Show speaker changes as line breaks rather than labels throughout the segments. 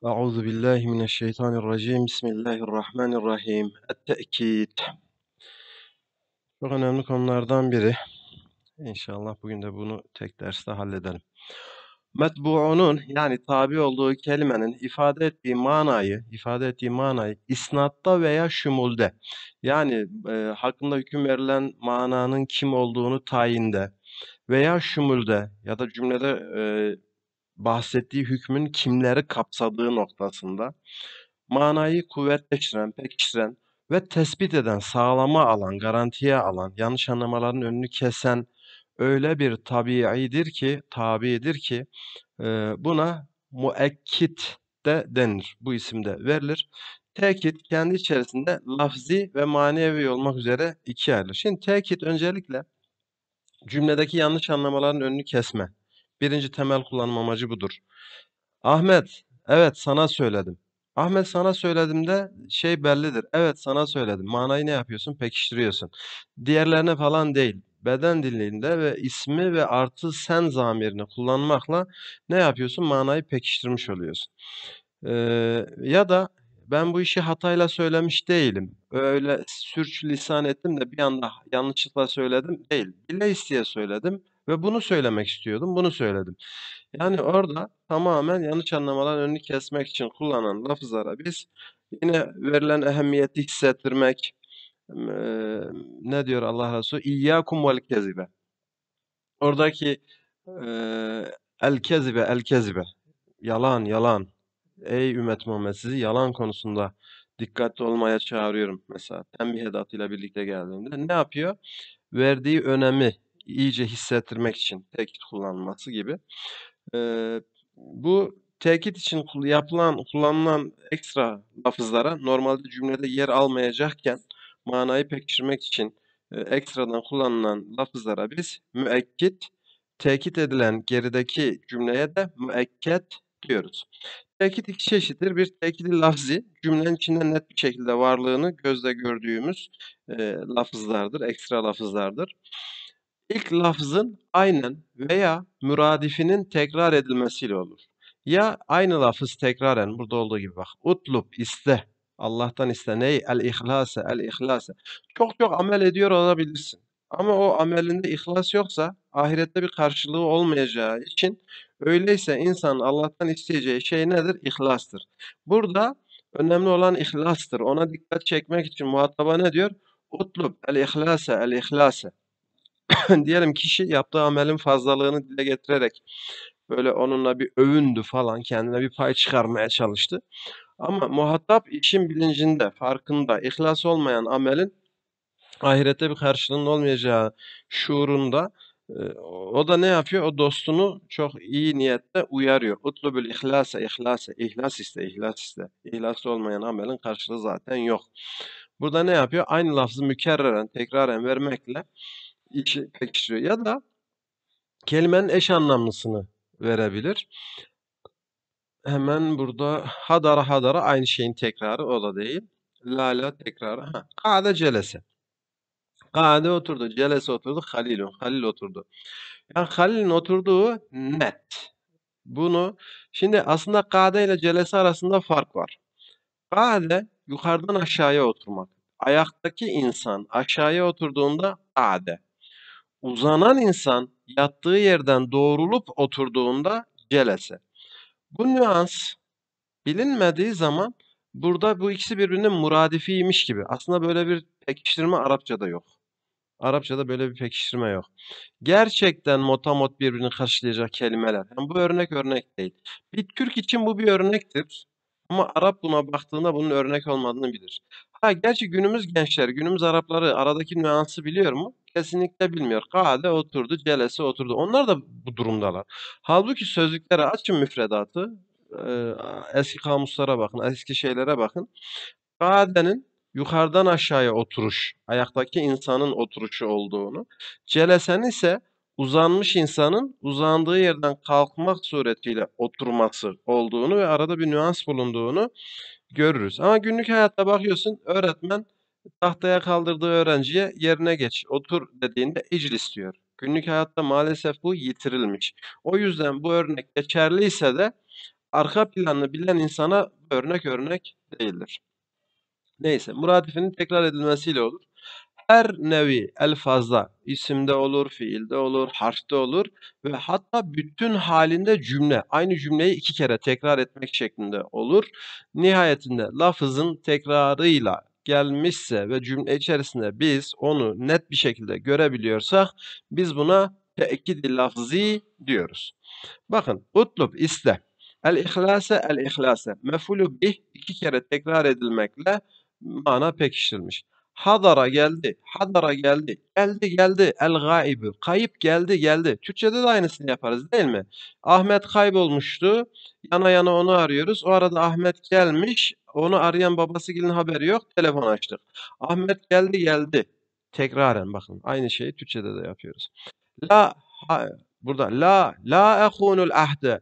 Euzu billahi mineşşeytanirracim. Bismillahirrahmanirrahim. Et-te'kid. Çok önemli konulardan biri. İnşallah bugün de bunu tek derste halledelim. Metbu'unun yani tabi olduğu kelimenin ifade ettiği manayı isnatta veya şumulde yani hakkında hüküm verilen mananın kim olduğunu tayinde veya şumulde ya da cümlede bahsettiği hükmün kimleri kapsadığı noktasında manayı kuvvetleştiren, pekiştiren ve tespit eden, sağlama alan, garantiye alan, yanlış anlamaların önünü kesen öyle bir tabiidir ki buna müekkit de denir. Bu isimde verilir. Tekit kendi içerisinde lafzi ve manevi olmak üzere ikiye ayrılır. Şimdi tekit öncelikle cümledeki yanlış anlamaların önünü kesme. Birinci temel kullanım amacı budur. Ahmet, evet sana söyledim. Ahmet sana söyledim de şey bellidir. Evet sana söyledim. Manayı ne yapıyorsun? Pekiştiriyorsun. Diğerlerine falan değil. Beden diliyle ve ismi ve artı sen zamirini kullanmakla ne yapıyorsun? Manayı pekiştirmiş oluyorsun. Ya da ben bu işi hatayla söylemiş değilim. Öyle sürçülisan ettim de bir anda yanlışlıkla söyledim değil. Bile isteye söyledim ve bunu söylemek istiyordum. Bunu söyledim. Yani orada tamamen yanlış anlamaların önünü kesmek için kullanılan lafızlara biz yine verilen ehemmiyeti hissettirmek, ne diyor Allah Resulü? İyyâkum vel kezibe. Oradaki el kezibe, el kezibe. Yalan, yalan. Ey ümmet Muhammed sizi yalan konusunda dikkatli olmaya çağırıyorum mesela. Tembih edatıyla birlikte geldiğinde ne yapıyor? Verdiği önemi iyice hissettirmek için tekit kullanılması gibi. Bu tekit için kullanılan ekstra lafızlara normalde cümlede yer almayacakken manayı pekiştirmek için ekstradan kullanılan lafızlara biz müekkit, tekit edilen gerideki cümleye de müekket diyoruz. Tekit iki çeşittir. Bir tekidi lafzi, cümlenin içinde net bir şekilde varlığını gözle gördüğümüz lafızlardır, ekstra lafızlardır. İlk lafzın aynen veya müradifinin tekrar edilmesiyle olur. Ya aynı lafız tekraren burada olduğu gibi bak. Utlub iste. Allah'tan iste. Ney? El ihlase, el ihlase. Çok çok amel ediyor olabilirsin. Ama o amelinde ihlas yoksa ahirette bir karşılığı olmayacağı için öyleyse insanın Allah'tan isteyeceği şey nedir? İhlastır. Burada önemli olan ihlastır. Ona dikkat çekmek için muhataba ne diyor? Utlub el ihlase, el ihlase. Diyelim kişi yaptığı amelin fazlalığını dile getirerek böyle onunla bir övündü falan, kendine bir pay çıkarmaya çalıştı. Ama muhatap işin bilincinde, farkında, ihlas olmayan amelin ahirette bir karşılığının olmayacağı şuurunda o da ne yapıyor? O dostunu çok iyi niyetle uyarıyor. Utlubul ihlase, ihlase, ihlas iste, ihlas iste. İhlaslı olmayan amelin karşılığı zaten yok. Burada ne yapıyor? Aynı lafzı mükerreren, tekraren vermekle işi pekiştiriyor. Ya da kelimenin eş anlamlısını verebilir. Hemen burada hadara hadara aynı şeyin tekrarı o da değil. Lala tekrarı. Ha. Kâde celese. Kâde oturdu. Celese oturdu. Halilun. Halil oturdu. Yani Halil'in oturduğu net. Bunu şimdi aslında kâde ile celese arasında fark var. Kâde yukarıdan aşağıya oturmak. Ayaktaki insan aşağıya oturduğunda kâde. Uzanan insan yattığı yerden doğrulup oturduğunda celese. Bu nüans bilinmediği zaman burada bu ikisi birbirinin muradifiymiş gibi. Aslında böyle bir pekiştirme Arapçada yok. Arapçada böyle bir pekiştirme yok. Gerçekten motamot birbirini karşılayacak kelimeler. Yani bu örnek değil. Bir Türk için bu bir örnektir. Ama Arap buna baktığında bunun örnek olmadığını bilir. Ha gerçi günümüz gençleri, günümüz Arapları aradaki nüansı biliyor mu? Kesinlikle bilmiyor. Kade oturdu, celese oturdu. Onlar da bu durumdalar. Halbuki sözlüklere açın müfredatı. eee, Eski kamuslara bakın, eski şeylere bakın. Kade'nin yukarıdan aşağıya oturuş, ayaktaki insanın oturuşu olduğunu, celesenin ise uzanmış insanın uzandığı yerden kalkmak suretiyle oturması olduğunu ve arada bir nüans bulunduğunu görürüz. Ama günlük hayatta bakıyorsun öğretmen tahtaya kaldırdığı öğrenciye yerine geç, otur dediğinde iclis diyor. Günlük hayatta maalesef bu yitirilmiş. O yüzden bu örnek geçerliyse de arka planını bilen insana örnek değildir. Neyse, muradifinin tekrar edilmesiyle olur. Her nevi elfazda, isimde olur, fiilde olur, harfte olur ve hatta bütün halinde cümle, aynı cümleyi iki kere tekrar etmek şeklinde olur. Nihayetinde lafızın tekrarıyla gelmişse ve cümle içerisinde biz onu net bir şekilde görebiliyorsak biz buna tekid-i lafzi diyoruz. Bakın, utlub iste. El-ihlase. Mef'ulü bih iki kere tekrar edilmekle mana pekiştirilmiş. Hadara geldi. Hadara geldi. Geldi. El-gaibu. Kayıp geldi. Türkçede de aynısını yaparız değil mi? Ahmet kaybolmuştu. Yana onu arıyoruz. O arada Ahmet gelmiş. Onu arayan babasının haberi yok. Telefon açtık. Ahmet geldi. Tekraren bakın. Aynı şeyi Türkçede de yapıyoruz. La ha, burada la ehunul ahde.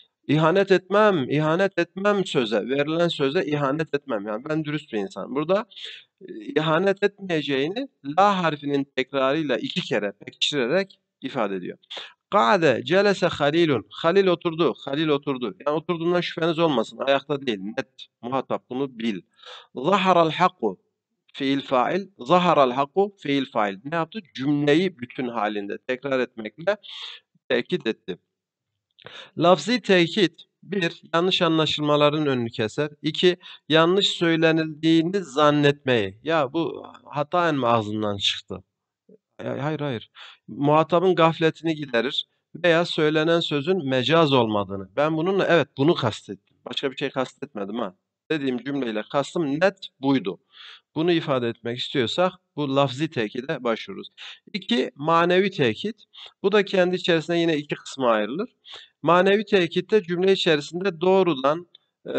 İhanet etmem söze, verilen söze ihanet etmem. Yani ben dürüst bir insanım. Burada ihanet etmeyeceğini la harfinin tekrarıyla iki kere pekiştirerek ifade ediyor. Ka'de celese halilun. Halil oturdu. Yani oturduğundan şüpheniz olmasın. Ayakta değil. Net. Muhatap bunu bil. Zaharal hakku. Fiil fail. Zaharal hakku fiil fail. Ne yaptı? Cümleyi bütün halinde tekrar etmekle tekit etti. Lafzi tekit bir, yanlış anlaşılmaların önünü keser. 2, yanlış söylenildiğini zannetmeyi. Ya bu hataen mi ağzından çıktı? Hayır. Muhatabın gafletini giderir veya söylenen sözün mecaz olmadığını. Ben bununla evet bunu kastettim. Başka bir şey kastetmedim ha. Dediğim cümleyle kastım net buydu. Bunu ifade etmek istiyorsak bu lafzi tekide başvururuz. 2, manevi tekit. Bu da kendi içerisinde yine iki kısma ayrılır. Manevi tekitte cümle içerisinde doğrudan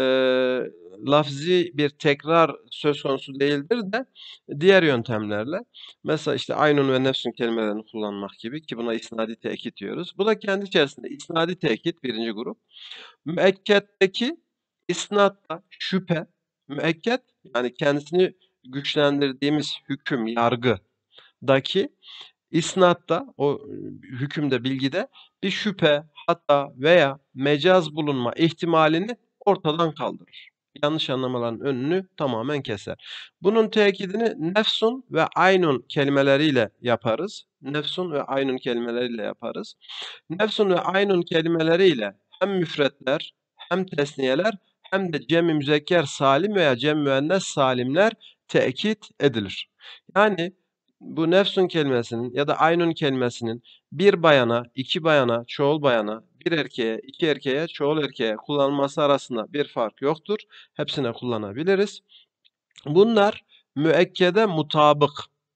lafzi bir tekrar söz konusu değildir de diğer yöntemlerle. Mesela işte aynun ve nefsün kelimelerini kullanmak gibi ki buna isnadi tekit diyoruz. Bu da kendi içerisinde isnadi tekit birinci grup. Müekketteki isnatta şüphe, müekket yani kendisini güçlendirdiğimiz hüküm, yargıdaki İsnatta, o hükümde, bilgide bir şüphe, hata veya mecaz bulunma ihtimalini ortadan kaldırır. Yanlış anlamaların önünü tamamen keser. Bunun tekidini nefsun ve aynun kelimeleriyle yaparız. Nefsun ve aynun kelimeleriyle hem müfretler, hem tesniyeler, hem de cem-i müzekker salim veya cem-i müennes salimler tekit edilir. Yani bu nefsun kelimesinin ya da aynun kelimesinin bir bayana, iki bayana, çoğul bayana, bir erkeğe, iki erkeğe, çoğul erkeğe kullanılması arasında bir fark yoktur. Hepsine kullanabiliriz. Bunlar müekkede mutabık.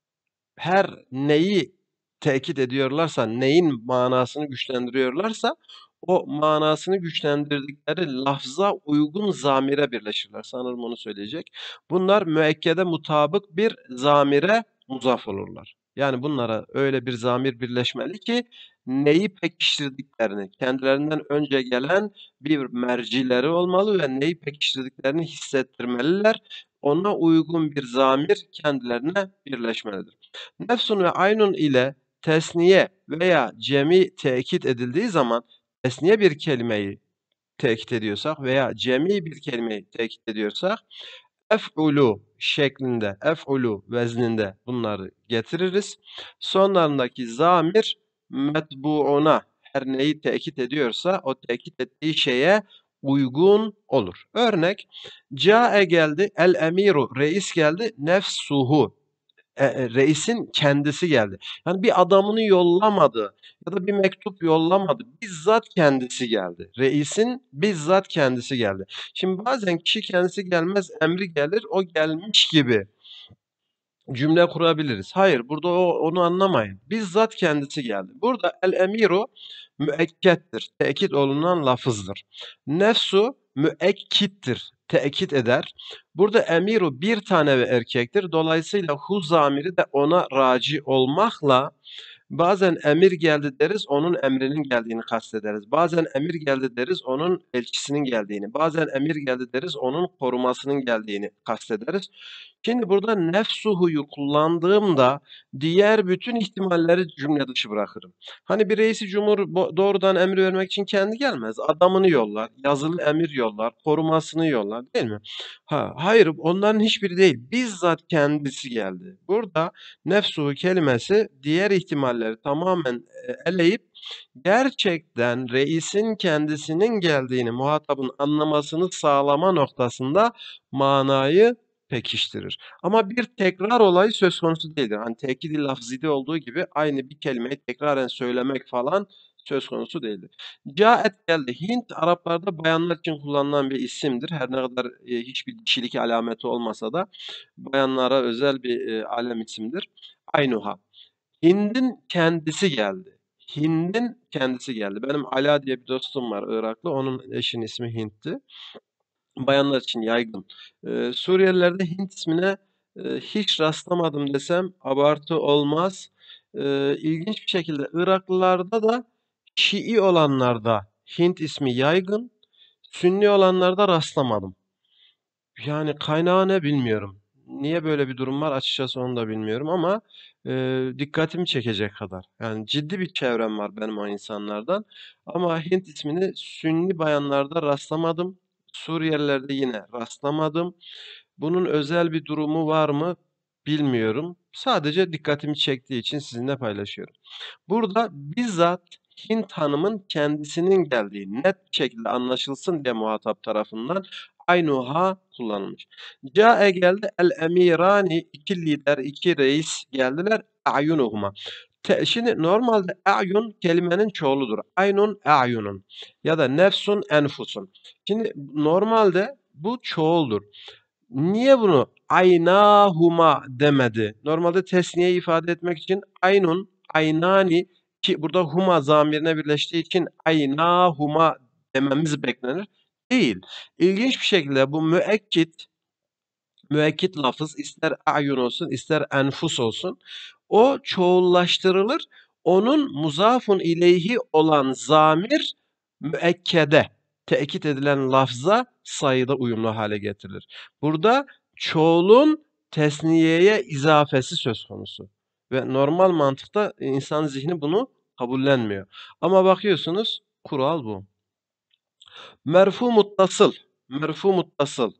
Her neyi tekit ediyorlarsa, neyin manasını güçlendiriyorlarsa o manasını güçlendirdikleri lafza uygun zamire birleşirler. Sanırım onu söyleyecek. Bunlar müekkede mutabık bir zamire muzaf olurlar. Yani bunlara öyle bir zamir birleşmeli ki neyi pekiştirdiklerini, kendilerinden önce gelen bir mercileri olmalı ve neyi pekiştirdiklerini hissettirmeliler. Ona uygun bir zamir kendilerine birleşmelidir. Nefsun ve aynun ile tesniye veya cemi tekit edildiği zaman tesniye bir kelimeyi tekit ediyorsak veya cemi bir kelimeyi tekit ediyorsak ef'ulu şeklinde, ef'ulu vezninde bunları getiririz. Sonlarındaki zamir metbuuna her neyi tekit ediyorsa o tekit ettiği şeye uygun olur. Örnek, cae geldi, el emiru, reis geldi, nefsuhu reisin kendisi geldi. Yani bir adamını yollamadı ya da bir mektup yollamadı. Bizzat kendisi geldi. Reisin bizzat kendisi geldi. Şimdi bazen kişi kendisi gelmez, emri gelir, o gelmiş gibi cümle kurabiliriz. Hayır, burada onu anlamayın. Bizzat kendisi geldi. Burada el emiru müekkettir. Tekit olunan lafızdır. Nefsu müekkittir. Tekit eder. Burada emiru bir tane ve erkektir. Dolayısıyla hu zamiri de ona raci olmakla bazen emir geldi deriz, onun emrinin geldiğini kastederiz. Bazen emir geldi deriz, onun elçisinin geldiğini. Bazen emir geldi deriz, onun korumasının geldiğini kastederiz. Şimdi burada nefsuhu'yu kullandığımda diğer bütün ihtimalleri cümle dışı bırakırım. Hani bir reisi cumhur doğrudan emir vermek için kendi gelmez. Adamını yollar, yazılı emir yollar, korumasını yollar, değil mi? Hayır, onların hiçbiri değil. Bizzat kendisi geldi. Burada nefsuhu kelimesi diğer ihtimalleri tamamen eleyip gerçekten reisin kendisinin geldiğini muhatabın anlamasını sağlama noktasında manayı pekiştirir. Ama bir tekrar olayı söz konusu değildir. Hani tekid-i lafzide olduğu gibi aynı bir kelimeyi tekraren söylemek falan söz konusu değildir. Caet geldi. Hint Araplarda bayanlar için kullanılan bir isimdir. Her ne kadar hiçbir dişilik alameti olmasa da bayanlara özel bir alem isimdir. Aynuha. Hind'in kendisi geldi. Hind'in kendisi geldi. Benim Ala diye bir dostum var Iraklı. Onun eşinin ismi Hint'ti. Bayanlar için yaygın. Suriyelilerde Hint ismine hiç rastlamadım desem abartı olmaz. İlginç bir şekilde Iraklılarda da Şii olanlarda Hint ismi yaygın. Sünni olanlarda rastlamadım. Yani kaynağı ne bilmiyorum. Niye böyle bir durum var açıkçası onu da bilmiyorum ama dikkatimi çekecek kadar. Yani ciddi bir çevrem var benim o insanlardan. Ama Hint ismini Sünni bayanlarda rastlamadım. Suriyelilerde yine rastlamadım. Bunun özel bir durumu var mı bilmiyorum. Sadece dikkatimi çektiği için sizinle paylaşıyorum. Burada bizzat Hint hanımın kendisinin geldiği net bir şekilde anlaşılsın diye muhatap tarafından aynuha kullanılmış. Ca'e geldi el emirani, iki lider, iki reis geldiler a'yunuhuma. Şimdi normalde a'yun kelimenin çoğuludur. Aynun a'yunun ya da nefsun enfusun. Şimdi normalde bu çoğuldur. Niye bunu aynahuma demedi? Normalde tesniye ifade etmek için aynun, aynani ki burada huma zamirine birleştiği için aynahuma dememiz beklenir. Değil. İlginç bir şekilde bu müekkit lafız ister a'yun olsun ister enfus olsun o çoğullaştırılır. Onun muzafun ileyhi olan zamir müekkede tekit edilen lafza sayıda uyumlu hale getirilir. Burada çoğulun tesniyeye izafesi söz konusu. Ve normal mantıkta insan zihni bunu kabullenmiyor. Ama bakıyorsunuz kural bu. Merfu muttasıl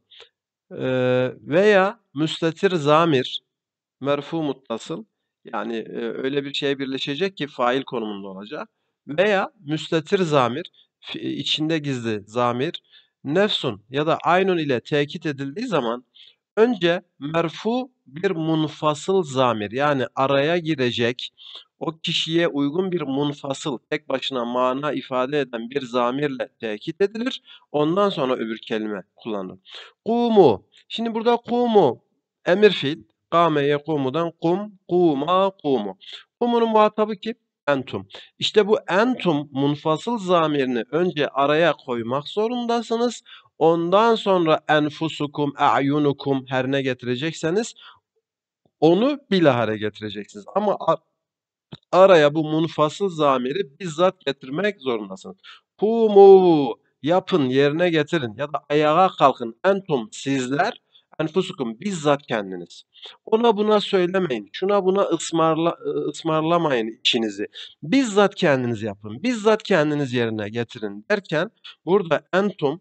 veya müstetir zamir, merfu muttasıl yani öyle bir şeye birleşecek ki fail konumunda olacak veya müstetir zamir içinde gizli zamir nefsun ya da aynun ile tekit edildiği zaman önce merfu bir munfasıl zamir yani araya girecek o kişiye uygun bir munfasıl tek başına mana ifade eden bir zamirle tekit edilir. Ondan sonra öbür kelime kullanılır. Kumu. Şimdi burada kumu emir fiil. Kâme yekûmu'dan kum, kûmâ, kûmu. Kumunun muhatabı kim? Entum. İşte bu entum munfasıl zamirini önce araya koymak zorundasınız. Ondan sonra enfusukum, a'yunukum her ne getirecekseniz onu bilahare getireceksiniz. Ama araya bu munfasıl zamiri bizzat getirmek zorundasınız. Kumu yapın, yerine getirin ya da ayağa kalkın. Entum sizler, enfusukum bizzat kendiniz. Ona buna söylemeyin. Şuna buna ısmarlamayın işinizi. Bizzat kendiniz yapın. Bizzat kendiniz yerine getirin derken burada entum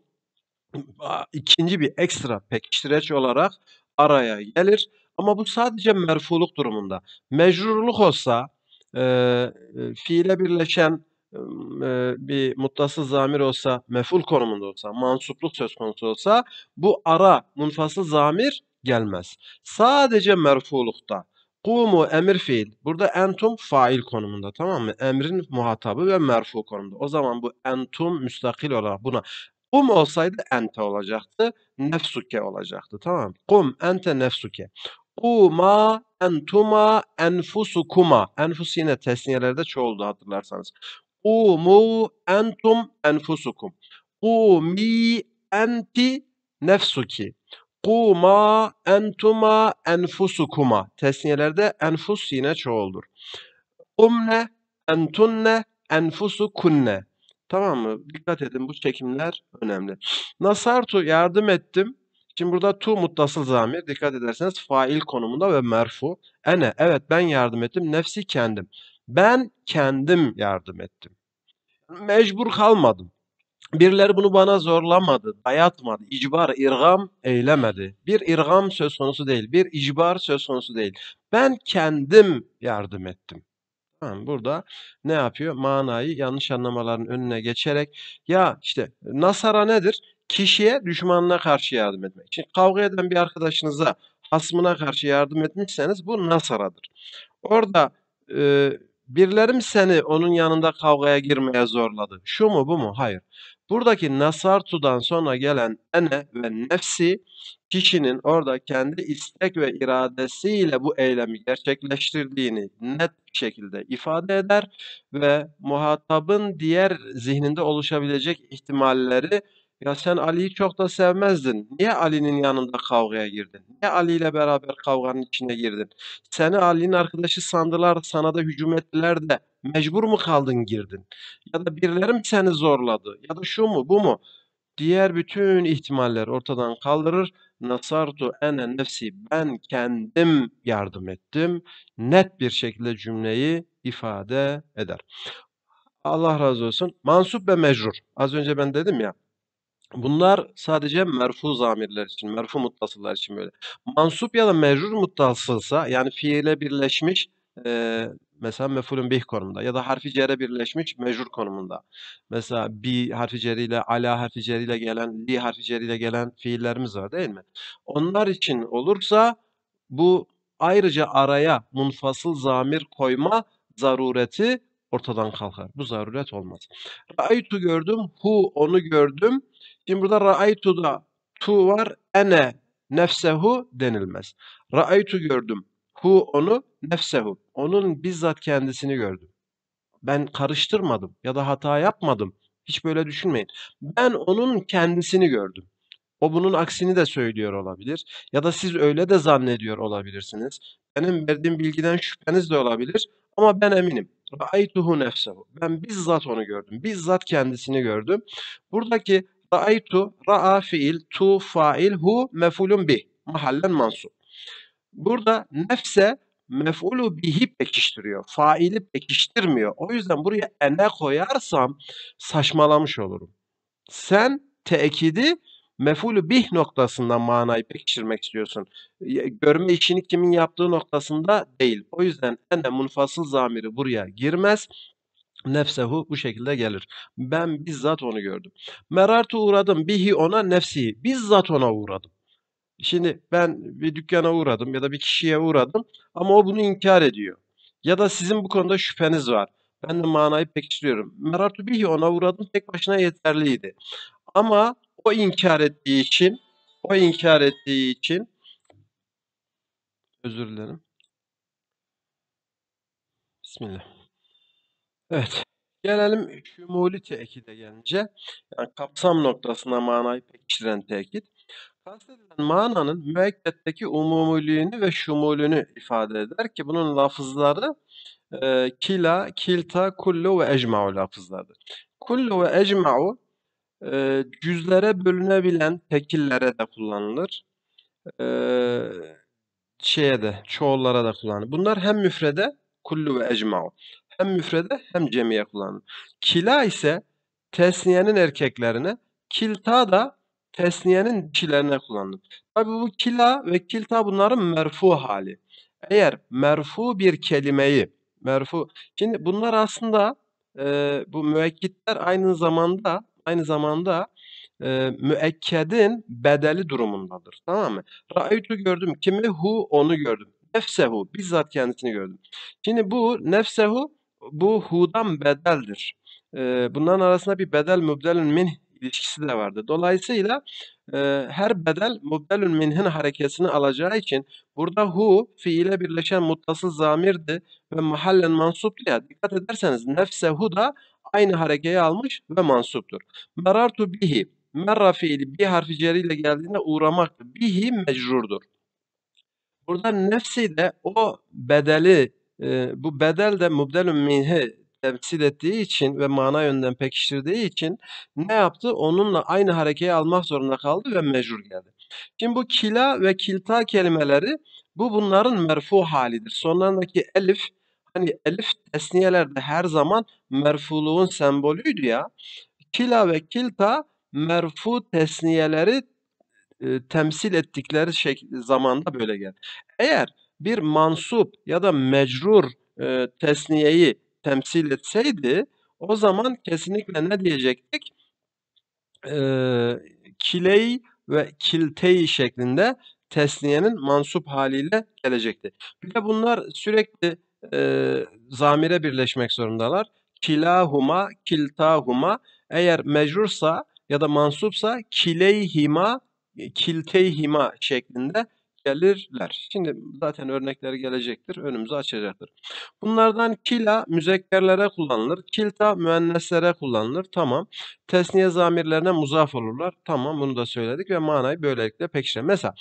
ikinci bir ekstra pekiştireç olarak araya gelir. Ama bu sadece merfuluk durumunda. Mecrurluk olsa fiile birleşen bir muttasıl zamir olsa, mef'ul konumunda olsa, mansupluk söz konusu olsa bu ara munfasıl zamir gelmez. Sadece merfulukta. Kumu emir fiil. Burada entum fail konumunda tamam mı? Emrin muhatabı ve merfu konumunda. O zaman bu entum müstakil olarak buna kum olsaydı ente olacaktı. Nefsuke olacaktı. Tamam. Kum ente nefsuke. Kuma entuma enfusukuma. Enfus yine tesniyelerde çoğuldu hatırlarsanız. Kumu entum enfusukum. Kumi enti nefsuki. Kuma entuma enfusukuma. Tesniyelerde enfus yine çoğuldur. Kumne, entunne, enfusukunne. Tamam mı? Dikkat edin bu çekimler önemli. Nasartu yardım ettim. Şimdi burada tu muttasıl zamir. Dikkat ederseniz fail konumunda ve merfu. Ene, evet ben yardım ettim. Nefsi kendim. Ben kendim yardım ettim. Mecbur kalmadım. Birileri bunu bana zorlamadı, dayatmadı, icbar, irgam eylemedi. Bir irgam söz konusu değil, bir icbar söz konusu değil. Ben kendim yardım ettim. Tamam, burada ne yapıyor? Manayı yanlış anlamaların önüne geçerek ya işte nasara nedir? Kişiye düşmanına karşı yardım etmek. Şimdi kavga eden bir arkadaşınıza, hasmına karşı yardım etmişseniz bu nasaradır. Orada birileri mi seni onun yanında kavgaya girmeye zorladı? Şu mu bu mu? Hayır. Buradaki nasartudan sonra gelen ene ve nefsi kişinin orada kendi istek ve iradesiyle bu eylemi gerçekleştirdiğini net bir şekilde ifade eder ve muhatabın diğer zihninde oluşabilecek ihtimalleri ya sen Ali'yi çok da sevmezdin. Niye Ali'nin yanında kavgaya girdin? Niye Ali ile beraber kavganın içine girdin? Seni Ali'nin arkadaşı sandılar, sana da hücum ettiler de mecbur mu kaldın girdin? Ya da birileri mi seni zorladı? Ya da şu mu, bu mu? Diğer bütün ihtimaller ortadan kaldırır. Nasartu ene nefsi, ben kendim yardım ettim. Net bir şekilde cümleyi ifade eder. Allah razı olsun. Mansup ve mecrur. Az önce ben dedim ya. Bunlar sadece merfu zamirler için, merfu muttasıllar için böyle. Mansup ya da mecrur muttasılsa yani fiile birleşmiş mesela mef'ulün bih konumunda ya da harfi cerre birleşmiş mecrur konumunda. Mesela bi harfi cerriyle, ala harfi cerriyle gelen, li harfi cerriyle gelen fiillerimiz var değil mi? Onlar için olursa bu ayrıca araya munfasıl zamir koyma zarureti ortadan kalkar. Bu zaruret olmaz. Ra'aytu gördüm, hu onu gördüm. Şimdi burada ra'aytu'da tu var, ene nefsehu denilmez. Ra'aytu gördüm, hu onu, nefsehu. Onun bizzat kendisini gördüm. Ben karıştırmadım ya da hata yapmadım. Hiç böyle düşünmeyin. Ben onun kendisini gördüm. O bunun aksini de söylüyor olabilir ya da siz öyle de zannediyor olabilirsiniz. Benim verdiğim bilgiden şüpheniz de olabilir ama ben eminim. Ra'aytuhu nefsehu. Ben bizzat onu gördüm. Bizzat kendisini gördüm. Buradaki ra'aytu, ra'a fiil, tu fail, hu mef'ulun bih. Mahallen mansub. Burada nefse mef'ulu bihi pekiştiriyor. Faili pekiştirmiyor. O yüzden buraya ene koyarsam saçmalamış olurum. Sen tekidi mef'ulü bih noktasından manayı pekiştirmek istiyorsun. Görme işini kimin yaptığı noktasında değil. O yüzden ene munfasıl zamiri buraya girmez. Nefsehu bu şekilde gelir. Ben bizzat onu gördüm. Merartu uğradım bihi ona nefsihi. Bizzat ona uğradım. Şimdi ben bir dükkana uğradım ya da bir kişiye uğradım ama o bunu inkar ediyor. Ya da sizin bu konuda şüpheniz var. Ben de manayı pekiştiriyorum. Merartu bihi ona uğradım tek başına yeterliydi. Ama o inkar ettiği için özür dilerim. Bismillah. Evet. Gelelim şumuli tekide gelince. Yani kapsam noktasına manayı pekiştiren tekit. Kastedilen mananın müekketteki umumiliğini ve şumulünü ifade eder ki bunun lafızları kila, kilta, kullu ve ecma'u lafızlardır. Kullu ve ecma'u cüzlere bölünebilen tekillere de kullanılır. Eee şeye de, çoğullara da kullanılır. Bunlar hem müfrede kullu ve ecma'u hem müfrede hem cemiye kullanılır. Kila ise tesniyenin erkeklerine, kilta da tesniyenin dişilerine kullanılır. Tabi bu kila ve kilta bunların merfu hali. Eğer merfu bir kelimeyi, şimdi bunlar aslında bu müekkitler aynı zamanda müekkedin bedeli durumundadır. Tamam mı? Ra'aytu gördüm. Kimi? Hu onu gördüm. Nefsehu bizzat kendisini gördüm. Şimdi bu nefsehu bu hu'dan bedeldir. Bunların arasında bir bedel mübdelün minh ilişkisi de vardır. Dolayısıyla her bedel mübdelün minhin harekesini alacağı için burada hu fiile birleşen muttasıl zamirdi ve mahallen mansuptu ya. Dikkat ederseniz nefsehu da aynı harekeyi almış ve mansuptur. Merartu bihi. Merra fiili bir harfi ceriyle geldiğinde uğramaktır. Bihi mecrurdur. Burada nefsi de o bedeli, bu bedel de mübdelün minhi temsil ettiği için ve mana yönden pekiştirdiği için ne yaptı? Onunla aynı harekeyi almak zorunda kaldı ve mecrur geldi. Şimdi bu kila ve kilta kelimeleri bunların merfu halidir. Sonlarındaki elif, hani elif tesniyelerde her zaman merfuluğun sembolüydü ya. Kila ve kilta merfu tesniyeleri temsil ettikleri zamanda böyle geldi. Eğer bir mansup ya da mecrur tesniyeyi temsil etseydi, o zaman kesinlikle ne diyecektik? Kiley ve kiltey şeklinde tesniyenin mansup haliyle gelecekti. Bir de bunlar sürekli zamire birleşmek zorundalar. Kilahuma, kiltahuma. Eğer mecrursa ya da mansupsa kileyhima, kilteyhima şeklinde gelirler. Şimdi zaten örnekleri gelecektir, önümüzü açacaktır. Bunlardan kila müzekkerlere kullanılır, kilta müenneslere kullanılır. Tamam. Tesniye zamirlerine muzaf olurlar. Tamam, bunu da söyledik ve manayı böylelikle pekiştirelim. Mesela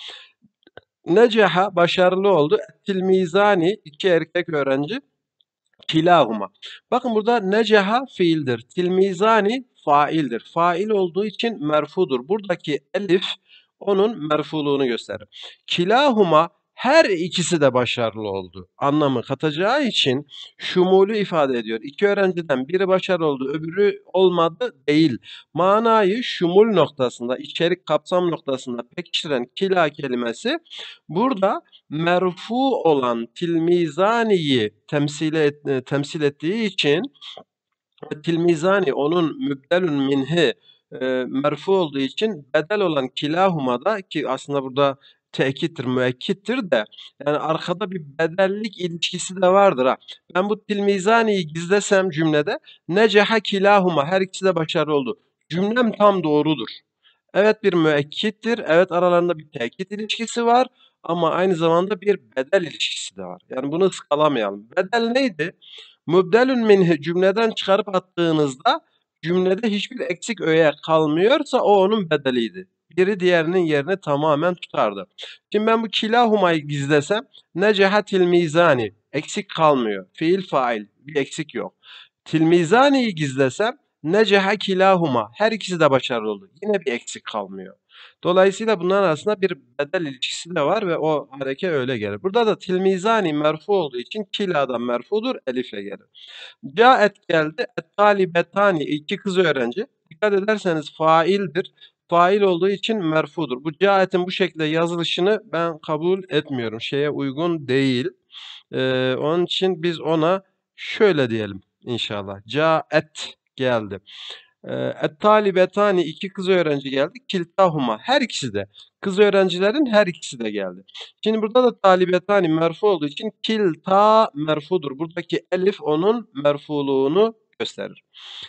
necaha başarılı oldu. Tilmizani iki erkek öğrenci. Kilahuma. Bakın burada necaha fiildir. Tilmizani faildir. Fail olduğu için merfudur. Buradaki elif onun merfuluğunu gösterir. Kilahuma her ikisi de başarılı oldu anlamı katacağı için şumulü ifade ediyor. İki öğrenciden biri başarılı oldu, öbürü olmadı değil. Manayı şumul noktasında, içerik kapsam noktasında pekiştiren kila kelimesi burada merfu olan tilmizaniyi temsil ettiği için tilmizani onun mübdelün minhi merfu olduğu için bedel olan kilahumada ki aslında burada tekittir, müekkittir de yani arkada bir bedellik ilişkisi de vardır ha. Ben bu tilmizaniyi gizlesem cümlede neceha kilahuma her ikisi de başarılı oldu. Cümlem tam doğrudur. Evet bir müekkittir. Evet aralarında bir tekit ilişkisi var. Ama aynı zamanda bir bedel ilişkisi de var. Yani bunu ıskalamayalım. Bedel neydi? Mübdelün minhi cümleden çıkarıp attığınızda cümlede hiçbir eksik öğe kalmıyorsa o onun bedeliydi. Biri diğerinin yerini tamamen tutardı. Şimdi ben bu kilahumayı gizlesem neceha tilmizani eksik kalmıyor. Fiil fail bir eksik yok. Tilmizani'yi gizlesem neceha kilahuma her ikisi de başarılı oldu. Yine bir eksik kalmıyor. Dolayısıyla bunların arasında bir bedel ilişkisi de var ve o hareke öyle gelir. Burada da tilmizani merfu olduğu için kiladan merfudur, elifle gelir. Caet geldi, talibetani iki kız öğrenci. Dikkat ederseniz faildir. Fail olduğu için merfudur. Bu caetin bu şekilde yazılışını ben kabul etmiyorum. Şeye uygun değil. Onun için biz ona şöyle diyelim inşallah. Caet geldi. Et-talibetani iki kız öğrenci geldi. Kiltahuma her ikisi de. Kız öğrencilerin her ikisi de geldi. Şimdi burada da talibetani merfu olduğu için kilta merfudur. Buradaki elif onun merfuluğunu gösterir.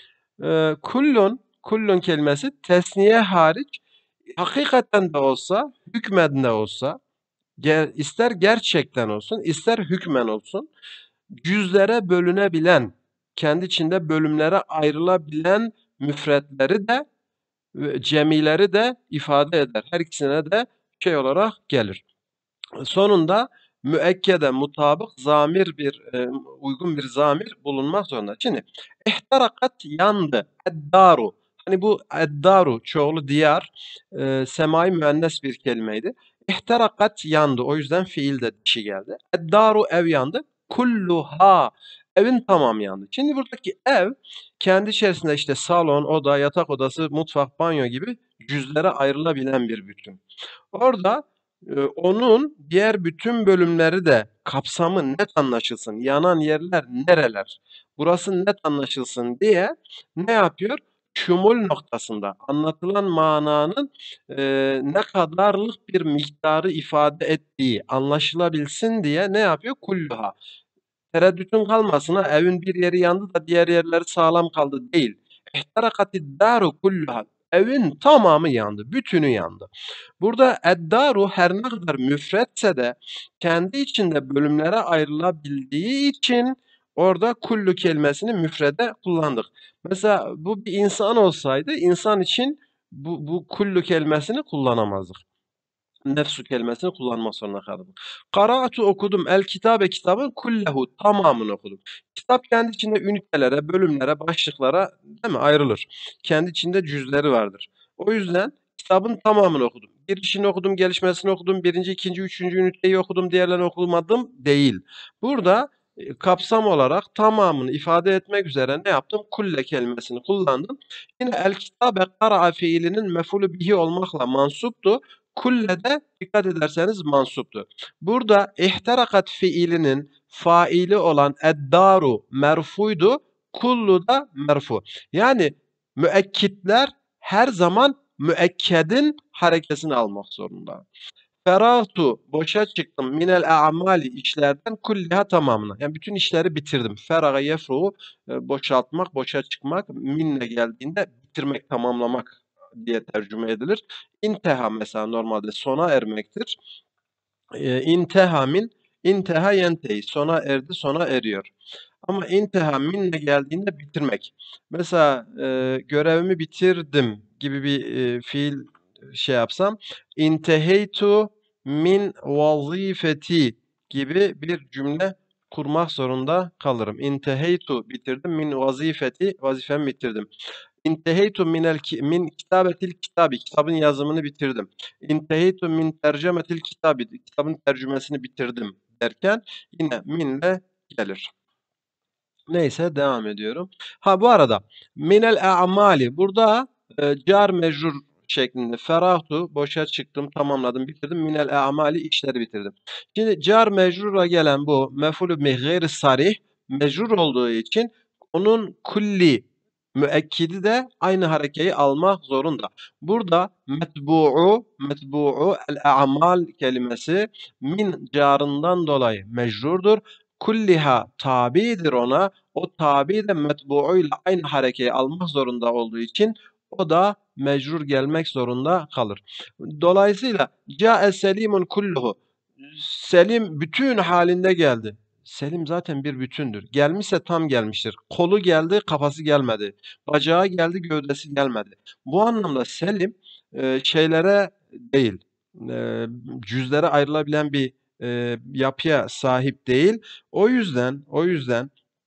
Kullun kelimesi tesniye hariç hakikaten de olsa, hükmen de olsa, ister gerçekten olsun, ister hükmen olsun, cüzlere bölünebilen, kendi içinde bölümlere ayrılabilen müfretleri de cemileri de ifade eder. Her ikisine de şey olarak gelir. Sonunda müekkede mutabık zamir uygun bir zamir bulunmak zorunda. Şimdi ihtarakat yandı. Eddaru. Hani bu eddaru çoğulu diyar semai müennes bir kelimeydi. İhtarakat yandı. O yüzden fiil de dişi geldi. Eddaru ev yandı. Kulluha evin tamamı yandı. Şimdi buradaki ev kendi içerisinde işte salon, oda, yatak odası, mutfak, banyo gibi cüzlere ayrılabilen bir bütün. Orada onun diğer bütün bölümleri de kapsamı net anlaşılsın. Yanan yerler nereler? Burası net anlaşılsın diye ne yapıyor? Şumul noktasında anlatılan mananın ne kadarlık bir miktarı ifade ettiği anlaşılabilsin diye ne yapıyor? Kulluha. Tereddütün kalmasına evin bir yeri yandı da diğer yerleri sağlam kaldı değil. İhtarakatid daru kulluha. Evin tamamı yandı, bütünü yandı. Burada eddaru her ne kadar müfretse de kendi içinde bölümlere ayrılabildiği için orada kullu kelimesini müfrede kullandık. Mesela bu bir insan olsaydı insan için bu kullu kelimesini kullanamazdık. Nefsu kelimesini kullanmak zorunda kaldım. Kara'atu okudum. El kitabe kitabın kullehu tamamını okudum. Kitap kendi içinde ünitelere, bölümlere, başlıklara değil mi ayrılır. Kendi içinde cüzleri vardır. O yüzden kitabın tamamını okudum. Girişini okudum, gelişmesini okudum, birinci, ikinci, üçüncü üniteyi okudum, diğerlerini okumadım değil. Burada kapsam olarak tamamını ifade etmek üzere ne yaptım? Kulle kelimesini kullandım. Yine el kitabe kara'a fiilinin mef'ulü bihi olmakla mansuptu. Kulle de dikkat ederseniz mansuptu. Burada ihterakat fiilinin faili olan eddaru merfuydu. Kullu da merfu. Yani müekkitler her zaman müekkedin harekesini almak zorunda. Ferahtu, boşa çıktım, minel a'mali, işlerden, kulliha, tamamına. Yani bütün işleri bitirdim. Feraga yefruhu, boşaltmak, boşa çıkmak, minle geldiğinde bitirmek, tamamlamak diye tercüme edilir. İnteha mesela normalde sona ermektir. İnteha min, inteha yentehi, sona erdi, sona eriyor. Ama inteha minle geldiğinde bitirmek. Mesela görevimi bitirdim gibi bir fiil şey yapsam, inteheytu min vazifeti gibi bir cümle kurmak zorunda kalırım. İnteheytu, bitirdim, min vazifeti, vazifemi bitirdim. İnteheytu min kitabetil kitabi, kitabın yazımını bitirdim. İnteheytu min tercemetil kitabi, kitabın tercümesini bitirdim derken yine minle gelir. Neyse devam ediyorum. Ha bu arada minel a'mali burada car mecrur şeklinde ferahtu, boşa çıktım, tamamladım, bitirdim. Minel a'mali, işleri bitirdim. Şimdi car mecrura gelen bu mef'ulü bih gayri sarih mecrur olduğu için onun kulli müekkidi de aynı harekeyi almak zorunda. Burada metbu'u el a'mal kelimesi min carından dolayı mecrurdur. Kulliha tabidir ona. O tabi de metbu'uyla aynı harekeyi almak zorunda olduğu için o da mecrur gelmek zorunda kalır. Dolayısıyla ca'e selimun kulluhu. Selim bütün halinde geldi. Selim zaten bir bütündür. Gelmişse tam gelmiştir. Kolu geldi, kafası gelmedi. Bacağı geldi, gövdesi gelmedi. Bu anlamda selim şeylere değil, cüzlere ayrılabilen bir yapıya sahip değil. O yüzden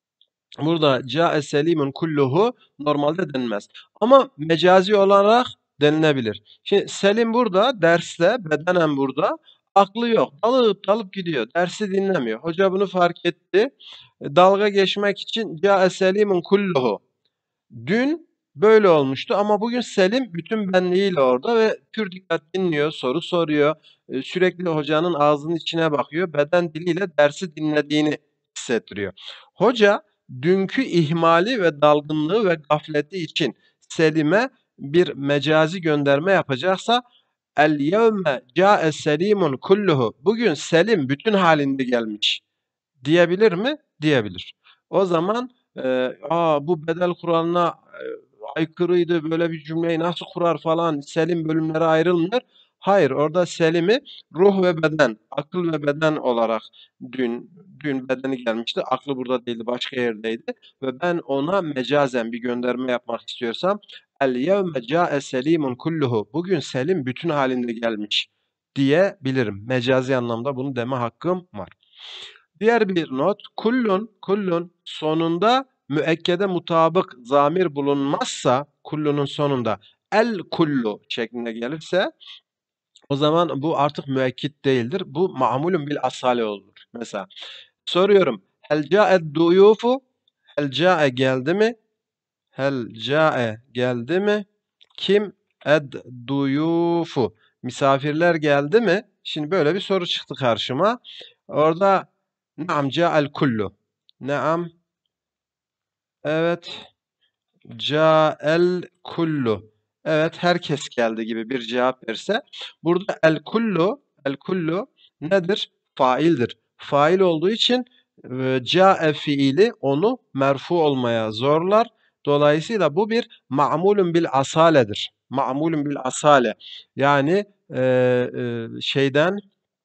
burada ca'e selimun kulluhu normalde denmez. Ama mecazi olarak denilebilir. Şimdi Selim burada derste, bedenen burada. Aklı yok. Dalıp dalıp gidiyor. Dersi dinlemiyor. Hoca bunu fark etti. Dalga geçmek için ca'e selimun kulluhu. Dün böyle olmuştu ama bugün Selim bütün benliğiyle orada ve pür dikkat dinliyor, soru soruyor. Sürekli hocanın ağzının içine bakıyor. Beden diliyle dersi dinlediğini hissettiriyor. Hoca dünkü ihmali ve dalgınlığı ve gafleti için Selim'e bir mecazi gönderme yapacaksa el yevme ca'e selimun kulluhu. Bugün Selim bütün halinde gelmiş diyebilir mi? Diyebilir. O zaman bu bedel kuralına aykırıydı, böyle bir cümleyi nasıl kurar falan, Selim bölümlere ayrılmıyor. Hayır, orada Selim'i ruh ve beden, akıl ve beden olarak dün bedeni gelmişti. Aklı burada değildi, başka yerdeydi. Ve ben ona mecazen bir gönderme yapmak istiyorsam el yevme ca'e selimun kulluhu. Bugün Selim bütün halinde gelmiş diyebilirim. Mecazi anlamda bunu deme hakkım var. Diğer bir not, kullun sonunda müekkede mutabık zamir bulunmazsa, kullunun sonunda el kullu şeklinde gelirse o zaman bu artık müekkit değildir. Bu ma'mulun bil asale olur. Mesela soruyorum. Hel ca'ed duyufu? Hel ca'e geldi mi? Hel ca'e geldi mi? Kim ed duyufu? Misafirler geldi mi? Şimdi böyle bir soru çıktı karşıma. Orada naam ca'el kullu. Naam. Evet. Ca'el kullu. Evet, herkes geldi gibi bir cevap verse. Burada el kullu nedir? Faildir. Fail olduğu için ca'e fiili onu merfu olmaya zorlar. Dolayısıyla bu bir ma'mulun bil asaledir. Ma'mulun bil asale. Yani şeyden,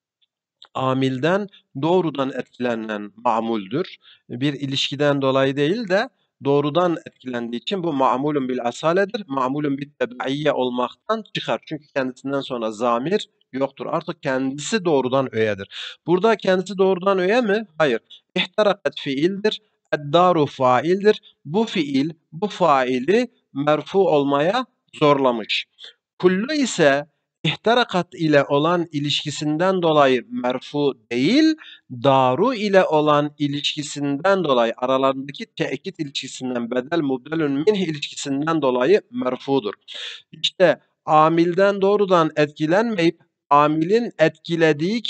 amilden doğrudan etkilenen mamuldür. Bir ilişkiden dolayı değil de doğrudan etkilendiği için bu ma'mulun bil asaledir. Ma'mulun bil tebaiyye olmaktan çıkar. Çünkü kendisinden sonra zamir yoktur. Artık kendisi doğrudan öğedir. Burada kendisi doğrudan öğe mi? Hayır. İhterakat fiildir. Eddaru faildir. Bu fiil, bu faili merfu olmaya zorlamış. Kullu ise ihterakat ile olan ilişkisinden dolayı merfu değil, daru ile olan ilişkisinden dolayı aralarındaki tekit ilişkisinden bedel mubdelun minh ilişkisinden dolayı merfudur. İşte amilden doğrudan etkilenmeyip amilin etkilediği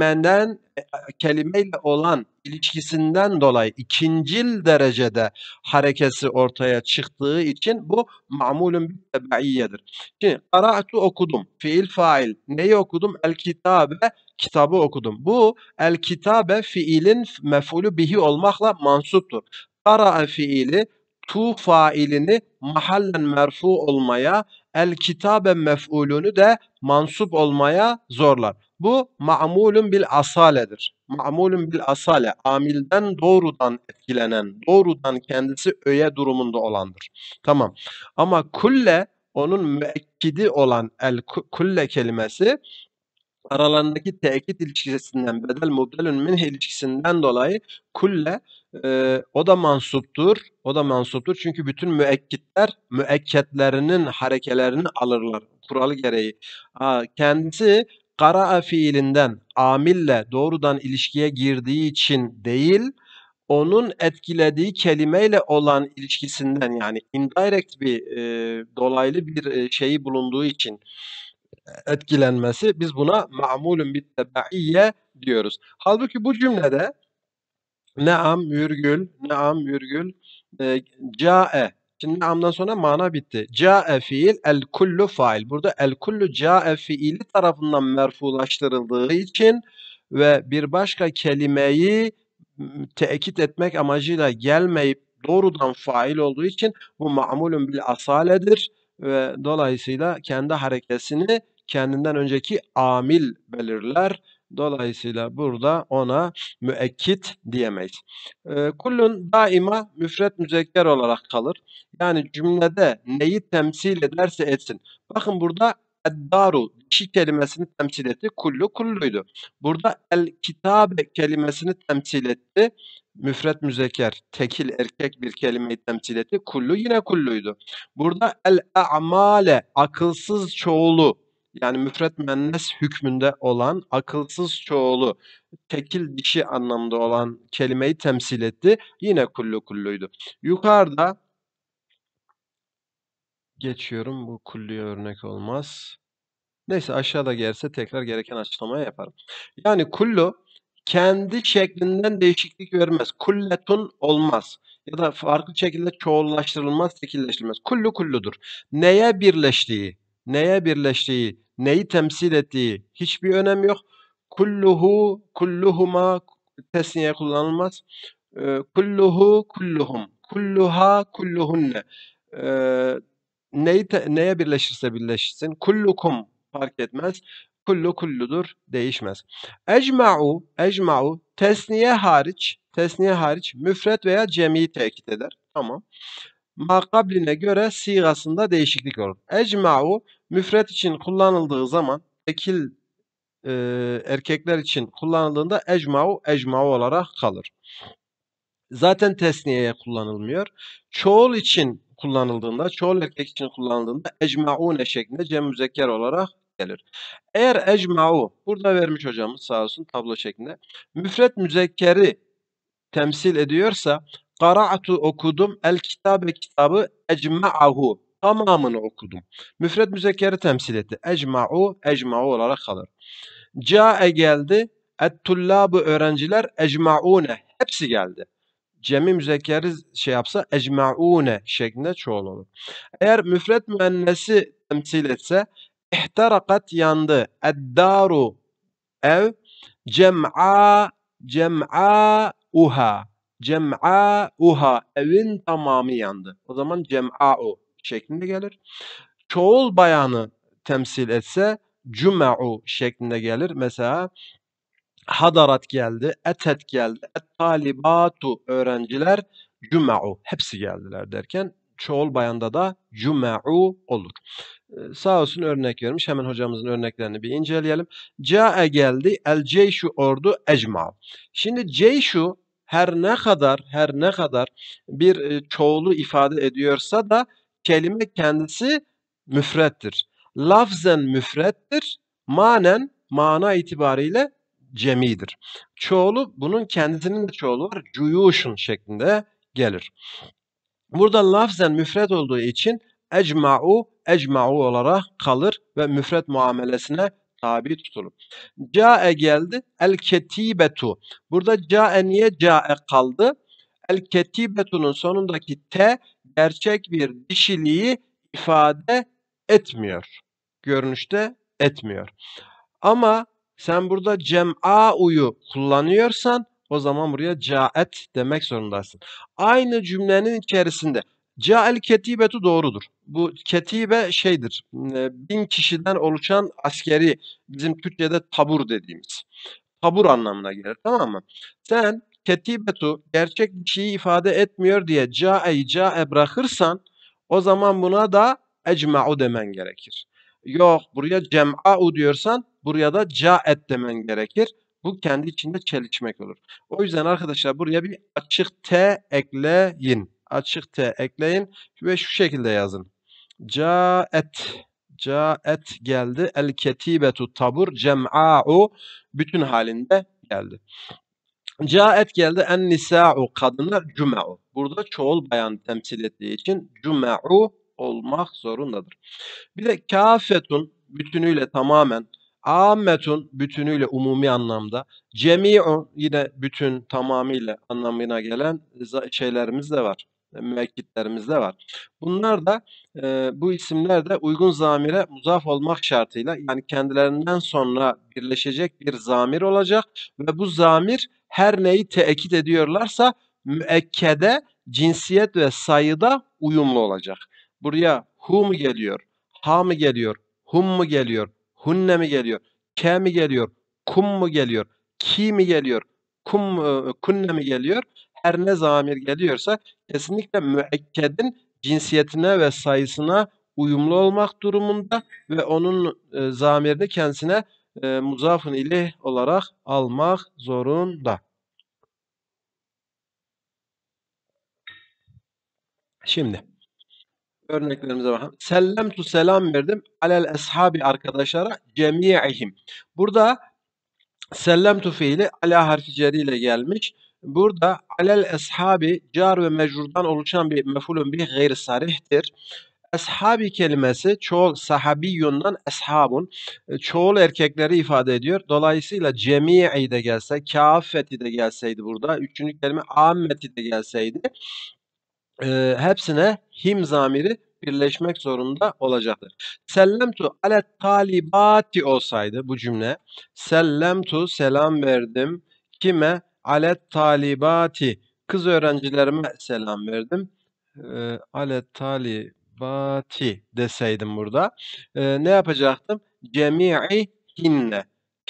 kelimeyle olan ilişkisinden dolayı ikincil derecede harekesi ortaya çıktığı için bu ma'mulun bir tebeiyyedir. Şimdi qara'tu okudum. Fiil fail. Neyi okudum? El kitabe, kitabı okudum. Bu el kitabe fiilin mef'ulü bihi olmakla mansuptur. Qara'a fiili tu failini mahallen merfu olmaya, el kitabe mef'ulünü de mansup olmaya zorlar. Bu ma'mulun bil asaledir. Ma'mulun bil asale, amilden doğrudan etkilenen, doğrudan kendisi öğe durumunda olandır. Tamam. Ama kulle onun müekkidi olan kulle kelimesi aralarındaki tekit ilişkisinden bedel mubdelun minh ilişkisinden dolayı kulle o da mansuptur. O da mansuptur. Çünkü bütün müekkitler müekketlerinin harekelerini alırlar. Kuralı gereği. Kendisi kara'a fiilinden amille doğrudan ilişkiye girdiği için değil, onun etkilediği kelimeyle olan ilişkisinden yani indirect bir dolaylı bir şeyi bulunduğu için etkilenmesi biz buna ma'mulun bit tebeiyye diyoruz. Halbuki bu cümlede ne'am virgül ne'am virgül ca'e. Şimdi ne'amdan sonra mana bitti. Ca'e fiil el kullu fail. Burada el kullu ca'e fiili tarafından merfulaştırıldığı için ve bir başka kelimeyi tekit etmek amacıyla gelmeyip doğrudan fail olduğu için bu ma'mulun bil asaledir ve dolayısıyla kendi harekesini kendinden önceki amil belirler. Dolayısıyla burada ona müekkit diyemeyiz. Kullun daima müfret müzekker olarak kalır. Yani cümlede neyi temsil ederse etsin. Bakın burada eddaru dişi kelimesini temsil etti. Kullu kulluydu. Burada el kitabe kelimesini temsil etti. Müfret müzekker, tekil erkek bir kelimeyi temsil etti. Kullu yine kulluydu. Burada el a'male akılsız çoğulu yani müfret müennes hükmünde olan akılsız çoğulu tekil dişi anlamda olan kelimeyi temsil etti. Yine kullu kulluydu. Yukarıda geçiyorum. Bu kulluya örnek olmaz. Neyse aşağıda gelse tekrar gereken açıklamayı yaparım. Yani kullu kendi şeklinden değişiklik vermez. Kulletun olmaz. Ya da farklı şekilde çoğullaştırılmaz, tekilleştirilmez. Kullu kulludur. Neye birleştiği, neyi temsil ettiği hiçbir önemi yok. Kulluhu, kulluhuma tesniye kullanılmaz. Kulluhu, kulluhum. Kulluha, kulluhunne. Neye birleşirse birleşsin. Kullukum fark etmez. Kullu kulludur, değişmez. Ecma'u tesniye hariç müfret veya cemiyi tekit eder. Tamam. Makabline göre sigasında değişiklik olur. Ecma'u müfret için kullanıldığı zaman tekil erkekler için kullanıldığında ecma'u olarak kalır. Zaten tesniyeye kullanılmıyor. Çoğul için kullanıldığında, çoğul erkek için kullanıldığında ecmaune şeklinde cem müzekker olarak gelir. Eğer ecma'u, burada vermiş hocamız sağ olsun tablo şeklinde, müfret müzekkeri temsil ediyorsa, qara'tu okudum, el kitabe kitabı ecma'ahu, tamamını okudum. Müfret müzekkeri temsil etti. Ecma'u olarak kalır. Ca'e geldi, et-tullâbu öğrenciler ecma'une, hepsi geldi. Cemi müzekkeri yapsa ecma'une şeklinde çoğul olur. Eğer müfret müennesi temsil etse ihterakat yandı. Eddaru ev cem'a'uha evin tamamı yandı. O zaman cem'a'u şeklinde gelir. Çoğul bayanı temsil etse cüm'a'u şeklinde gelir. Mesela hadarat geldi, etet geldi, et-talibatu öğrenciler, cüma'u hepsi geldiler derken çoğul bayanda da cüma'u olur. Sağ olsun örnek vermiş. Hemen hocamızın örneklerini bir inceleyelim. Ca'e geldi, el ceyşu ordu ecma. Şimdi ceyşu her ne kadar bir çoğulu ifade ediyorsa da kelime kendisi müfrettir. lafzen müfrettir, manen mana itibariyle cemidir. Çoğulu bunun kendisinin de çoğulu var. Cuyuşun şeklinde gelir. Burada lafzen müfret olduğu için ecma'u olarak kalır ve müfret muamelesine tabi tutulur. Ca'e geldi. El ketibetu. Burada ca'e niye ca'e kaldı? El ketibetu'nun sonundaki te gerçek bir dişiliği ifade etmiyor. Görünüşte etmiyor. Ama sen burada cem'a'u'yu kullanıyorsan o zaman buraya ca'et demek zorundasın. Aynı cümlenin içerisinde ca'el ketibetu doğrudur. Bu ketibe şeydir. 1000 kişiden oluşan askeri, bizim Türkçe'de tabur dediğimiz. Tabur anlamına gelir, tamam mı? Sen ketibetu gerçek bir şeyi ifade etmiyor diye ca'e bırakırsan o zaman buna da ecma'u demen gerekir. Yok, buraya cem'a'u diyorsan buraya da ca'et demen gerekir. Bu kendi içinde çelişmek olur. O yüzden arkadaşlar buraya bir açık T ekleyin. Açık T ekleyin ve şu şekilde yazın. Ca'et. Ca'et geldi. El ketibetu tabur. Cem'a'u bütün halinde geldi. Ca'et geldi. En nisa'u kadınlar. Cüm'a'u. Burada çoğul bayan temsil ettiği için cüm'a'u olmak zorundadır. Bir de kâfetun bütünüyle tamamen, âmmetun bütünüyle umumi anlamda, cemi'u yine bütün tamamıyla anlamına gelen şeylerimiz de var. Müekkitlerimiz de var. Bunlar da bu isimler de uygun zamire muzaf olmak şartıyla yani kendilerinden sonra birleşecek bir zamir olacak ve bu zamir her neyi teekit ediyorlarsa müekkede, cinsiyet ve sayıda uyumlu olacak. Buraya hu mu geliyor? Ha mı geliyor? Hum mu geliyor? Hunne mi geliyor? Ke mi geliyor? Kum mu geliyor? Ki mi geliyor? Kunne mi geliyor? Her ne zamir geliyorsa kesinlikle müekkedin cinsiyetine ve sayısına uyumlu olmak durumunda ve onun zamirini kendisine muzafın ileyh olarak almak zorunda. Şimdi örneklerimize bakalım. Sellemtu selam verdim. Alel eshabi arkadaşlara cemi'ihim. Burada sellemtu fiili ala harfi ceri ile gelmiş. Burada alel eshabi car ve mecrurdan oluşan bir mef'ulun bih gayri sarihtir. Eshabi kelimesi çoğul sahabiyyundan eshabun çoğul erkekleri ifade ediyor. Dolayısıyla cemi'i de gelse, kâffeti de gelseydi burada, üçüncü kelime ammeti de gelseydi hepsine him zamiri birleşmek zorunda olacaktır. Sellemtu alet talibati olsaydı bu cümle, sellemtu selam verdim, kime? Alet talibati, kız öğrencilerime selam verdim. Alet talibati deseydim burada, ne yapacaktım? Cemi'i hinne,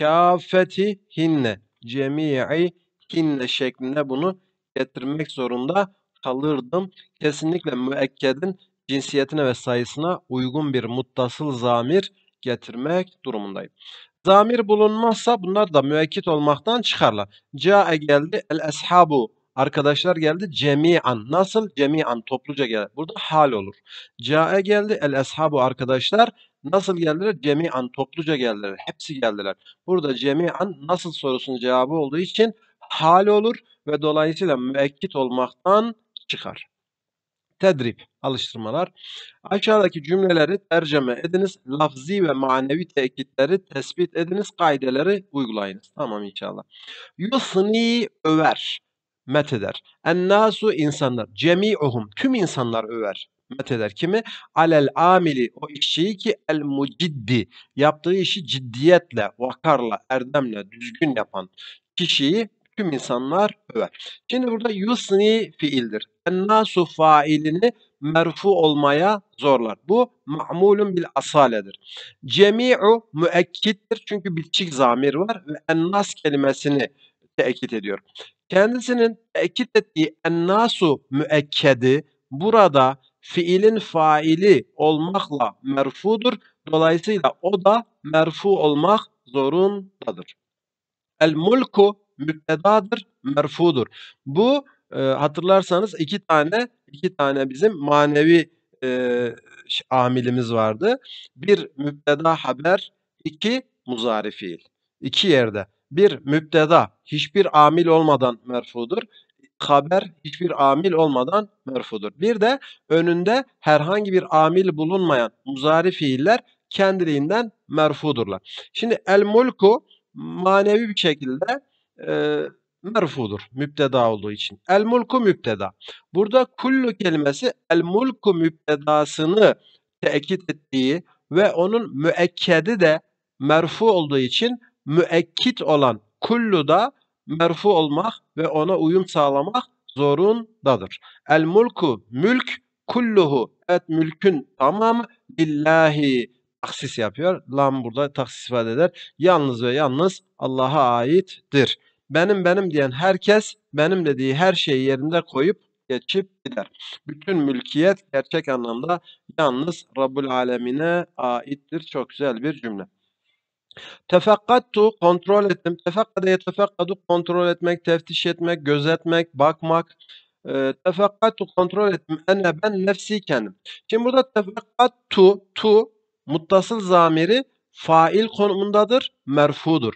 kâfeti hinne, cemi'i hinne şeklinde bunu getirmek zorunda kalırdım. Kesinlikle müekkedin cinsiyetine ve sayısına uygun bir muttasıl zamir getirmek durumundayım. Zamir bulunmazsa bunlar da müekkit olmaktan çıkarlar. Ca'e geldi, el eshabu arkadaşlar geldi, cemi'an. Nasıl? Cemi'an topluca gelir. Burada hal olur. Ca'e geldi, el eshabu arkadaşlar nasıl geldiler? Cemi'an topluca geldiler. Hepsi geldiler. Burada cemi'an nasıl sorusunun cevabı olduğu için hal olur ve dolayısıyla müekkit olmaktan çıkar. Tedrib, alıştırmalar. Aşağıdaki cümleleri tercüme ediniz. Lafzi ve manevi tekitleri tespit ediniz. Kaideleri uygulayınız. Tamam inşallah. Yusni över, metheder. Ennasu insanlar. Cemi'uhum, tüm insanlar över. Metheder kimi? Alel amili, o işçiyi ki el muciddi, yaptığı işi ciddiyetle, vakarla, erdemle, düzgün yapan kişiyi tüm insanlar över. Şimdi burada yusni fiildir. Ennasu failini merfu olmaya zorlar. Bu ma'mulun bil asaledir. Cemi'u müekkittir çünkü bitişik zamir var ve ennas kelimesini tekit ediyor. Kendisinin tekit ettiği ennasu müekkedi burada fiilin faili olmakla merfudur. Dolayısıyla o da merfu olmak zorundadır. El mulku mübtedadır, merfudur. Bu hatırlarsanız iki tane bizim manevi amilimiz vardı. Bir mübteda haber, iki muzari fiil. İki yerde. Bir mübteda hiçbir amil olmadan merfudur. Haber hiçbir amil olmadan merfudur. Bir de önünde herhangi bir amil bulunmayan muzari fiiller kendiliğinden merfudurlar. Şimdi el mulku manevi bir şekilde e, merfudur. Müpteda olduğu için. El mulku müpteda. Burada kullu kelimesi el mulku müptedasını tekit ettiği ve onun müekkedi de merfu olduğu için müekkit olan kullu da merfu olmak ve ona uyum sağlamak zorundadır. El mulku mülk kulluhu. Evet, mülkün tamamı lillahi taksis yapıyor. Lam burada taksis ifade eder. Yalnız ve yalnız Allah'a aittir. Benim diyen herkes benim dediği her şeyi yerinde koyup geçip gider. Bütün mülkiyet gerçek anlamda yalnız Rabbul Alemine aittir. Çok güzel bir cümle. Tefekkattu kontrol ettim. Tefekkade yetefekkadu kontrol etmek, teftiş etmek, gözetmek, bakmak. Tefekkattu kontrol ettim. Ene ben nefsi kendim. Şimdi burada tefekkattu tu muttasıl zamiri fail konumundadır, merfudur.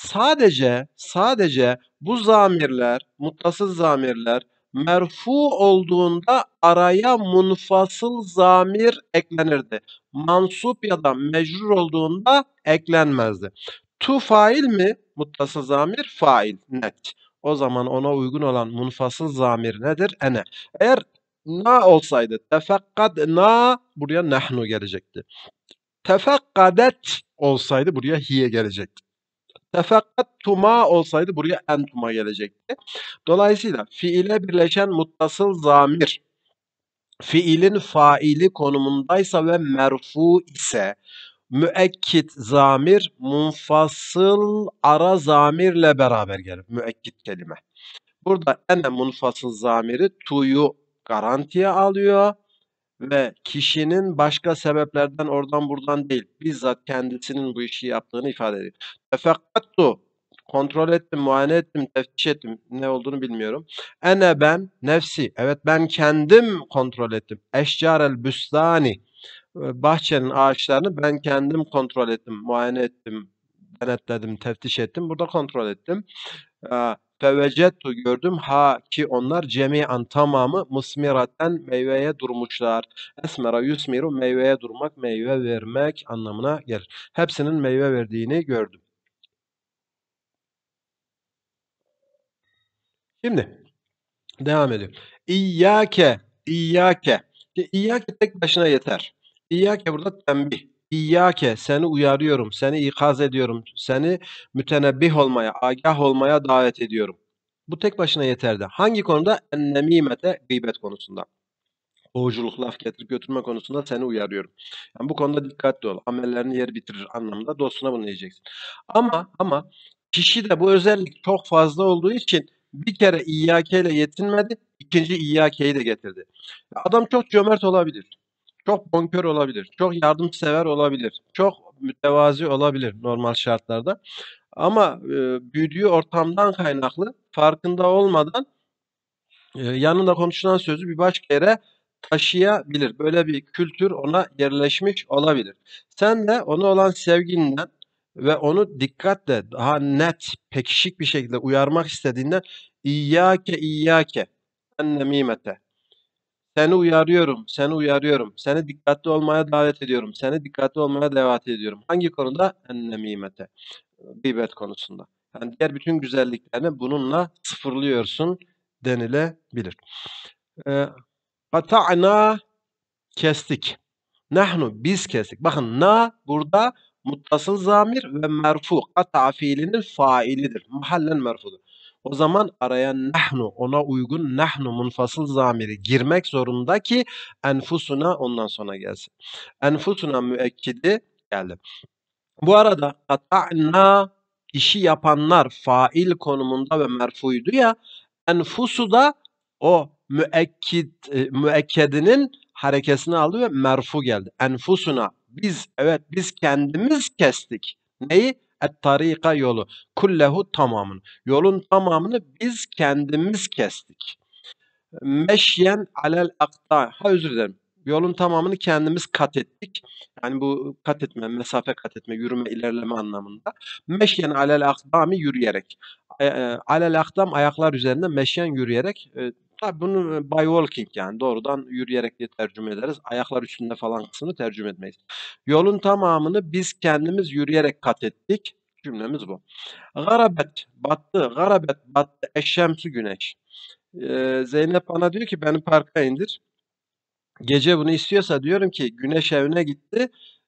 Sadece bu zamirler, muttasıl zamirler merfu olduğunda araya munfasıl zamir eklenirdi. Mansup ya da mecrur olduğunda eklenmezdi. Tu fail mi? Muttasıl zamir fail. Net. O zaman ona uygun olan munfasıl zamir nedir? Ene. Eğer na olsaydı tefekkadna buraya nahnu gelecekti. Tefekkadet olsaydı buraya hiye gelecekti. Tefekkattuma olsaydı buraya entuma gelecekti. Dolayısıyla fiile birleşen muttasıl zamir fiilin faili konumundaysa ve merfu ise müekkit zamir munfasıl ara zamirle beraber gelir. Müekkit kelime. Burada ene munfasıl zamiri tu'yu garantiye alıyor ve kişinin başka sebeplerden oradan buradan değil, bizzat kendisinin bu işi yaptığını ifade ediyor. Tefekkattu, kontrol ettim, muayene ettim, teftiş ettim. Ne olduğunu bilmiyorum. Ene ben, nefsi. Evet, ben kendim kontrol ettim. Eşcarel büstani. Bahçenin ağaçlarını ben kendim kontrol ettim, muayene ettim, denetledim, teftiş ettim. Burada kontrol ettim. Fevecettu gördüm ha ki onlar cemian tamamı musmiraten meyveye durmuşlar. Esmera yusmiru meyveye durmak, meyve vermek anlamına gelir. Hepsinin meyve verdiğini gördüm. Şimdi devam ediyorum. İyyâke, İyyâke. İyyâke tek başına yeter. İyyâke burada tembih. İyyâke seni uyarıyorum, seni ikaz ediyorum, seni mütenebbih olmaya, agah olmaya davet ediyorum. Bu tek başına yeterdi. Hangi konuda? Ennemimete, gıybet konusunda. Boğuculuk, laf getirip götürme konusunda seni uyarıyorum. Yani bu konuda dikkatli ol. Amellerini yer bitirir anlamında dostuna bunu diyeceksin. Ama kişi de bu özellik çok fazla olduğu için bir kere İyyâke ile yetinmedi, ikinci İyyâke'yi de getirdi. Adam çok cömert olabilir, çok bonkör olabilir, çok yardımsever olabilir, çok mütevazi olabilir normal şartlarda. Ama büyüdüğü ortamdan kaynaklı farkında olmadan yanında konuşulan sözü bir başka yere taşıyabilir. Böyle bir kültür ona yerleşmiş olabilir. Sen de ona olan sevginden ve onu dikkatle daha net, pekişik bir şekilde uyarmak istediğinden İyyâke İyyâke ennemîmete. Seni uyarıyorum, seni uyarıyorum. Seni dikkatli olmaya davet ediyorum. Seni dikkatli olmaya davet ediyorum. Hangi konuda? Ennemîmete. Gıybet konusunda. Yani diğer bütün güzelliklerini bununla sıfırlıyorsun denilebilir. Eee, Kata'na kestik. Nahnu biz kestik. Bakın na burada muttasıl zamir ve merfu. Kata fiilinin failidir. Mahallen merfudur. O zaman araya nahnu ona uygun nahnu munfasıl zamiri girmek zorunda ki enfusuna ondan sonra gelsin. Enfusuna müekkidi geldi. Bu arada kata'na işi yapanlar fail konumunda ve merfuydu ya enfusu da o müekkedinin harekesini aldı ve merfu geldi. Enfusuna biz kendimiz kestik. Neyi? Et-tarika yolu. Kullehu tamamını. Yolun tamamını biz kendimiz kestik. Meşyen alel akta. Ha özür dilerim. Yolun tamamını kendimiz kat ettik. Yani bu kat etme, mesafe kat etme, yürüme, ilerleme anlamında. Meşyen alel akdami yürüyerek. Alel akdam ayaklar üzerinde, meşyen yürüyerek. Tabii bunu by walking yani doğrudan yürüyerek diye tercüme ederiz. Ayaklar üstünde falan kısmını tercüme etmeyiz. Yolun tamamını biz kendimiz yürüyerek kat ettik. Cümlemiz bu. Garabet battı, garabet battı, eşşemsü güneş. Zeynep bana diyor ki beni parka indir. Gece bunu istiyorsa diyorum ki güneş evine gitti.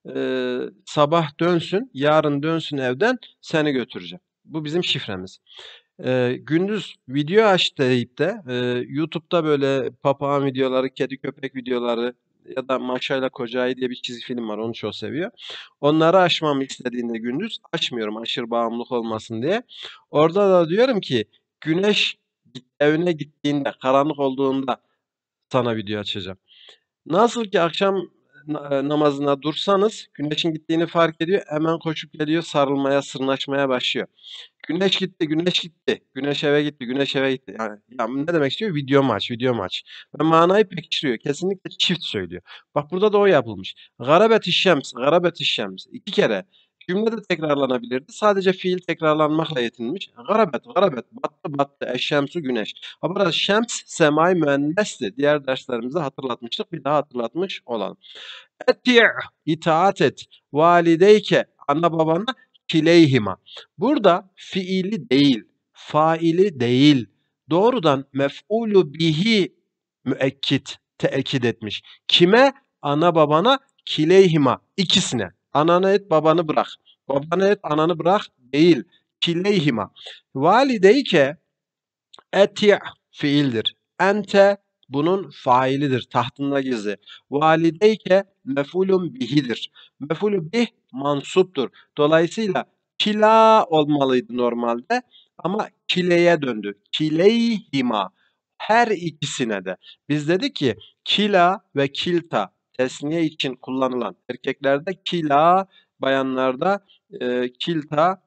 Sabah dönsün, yarın dönsün evden seni götüreceğim. Bu bizim şifremiz. Gündüz video aç deyip de YouTube'da böyle papağan videoları, kedi köpek videoları ya da Maşayla Kocayı diye bir çizgi film var. Onu çok seviyor. Onları açmamı istediğinde gündüz açmıyorum aşırı bağımlılık olmasın diye. Orada da diyorum ki güneş evine gittiğinde, karanlık olduğunda sana video açacağım. Nasıl ki akşam namazına dursanız güneşin gittiğini fark ediyor. Hemen koşup geliyor sarılmaya, sırnaşmaya başlıyor. Güneş gitti, güneş gitti. Güneş eve gitti, güneş eve gitti. Yani ya ne demek istiyor? Video maç, video maç. Ve manayı pekiştiriyor. Kesinlikle çift söylüyor. Bak burada da o yapılmış. Garabet şems, garabet şems. İki kere. Cümle de tekrarlanabilirdi. Sadece fiil tekrarlanmakla yetinmiş. Garabet, garabet, battı, battı, eşşemsu güneş. Ha burada şems, semai müennesti. Diğer derslerimizde hatırlatmıştık. Bir daha hatırlatmış olalım. Eti' itaat et. Valideyke ana babana kileyhima. Burada fiili değil, faili değil. Doğrudan mef'ulu bihi müekkit, teekid etmiş. Kime? Ana babana kileyhima. İkisine. Ananı et babanı bırak. Babanı et ananı bırak değil. Kileyhima. Valideyke eti' fiildir. Ente bunun failidir. Tahtında gizli. Valideyke mef'ulun bihidir. Mef'ulü bih mansuptur. Dolayısıyla kila olmalıydı normalde ama kileye döndü. Kileyhima. Her ikisine de. Biz dedik ki kila ve kilta tesniye için kullanılan erkeklerde kila, bayanlarda kilta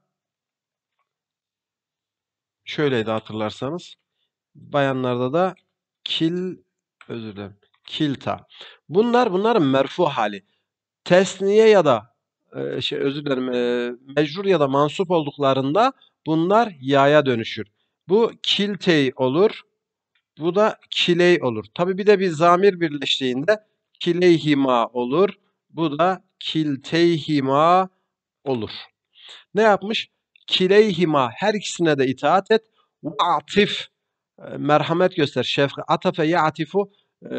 şöyleydi hatırlarsanız. Bayanlarda da kil özür dilerim. Kilta. Bunların merfu hali. Tesniye ya da özür dilerim mecrur ya da mansup olduklarında bunlar yaya dönüşür. Bu kiltey olur. Bu da kiley olur. Tabi bir de bir zamir birleştiğinde kileyhima olur. Bu da kilteyhima olur. Ne yapmış? Kileyhima her ikisine de itaat et. Ve atif merhamet göster. Şefkat. Atafe ya'tifu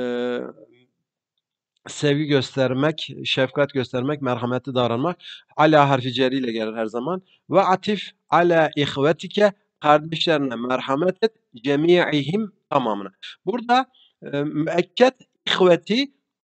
sevgi göstermek, şefkat göstermek, merhametli davranmak. Ala harfi ceri ile gelir her zaman. Ve atif ala ihvetike kardeşlerine merhamet et. Cemi'ihim tamamını. Burada müekket ihveti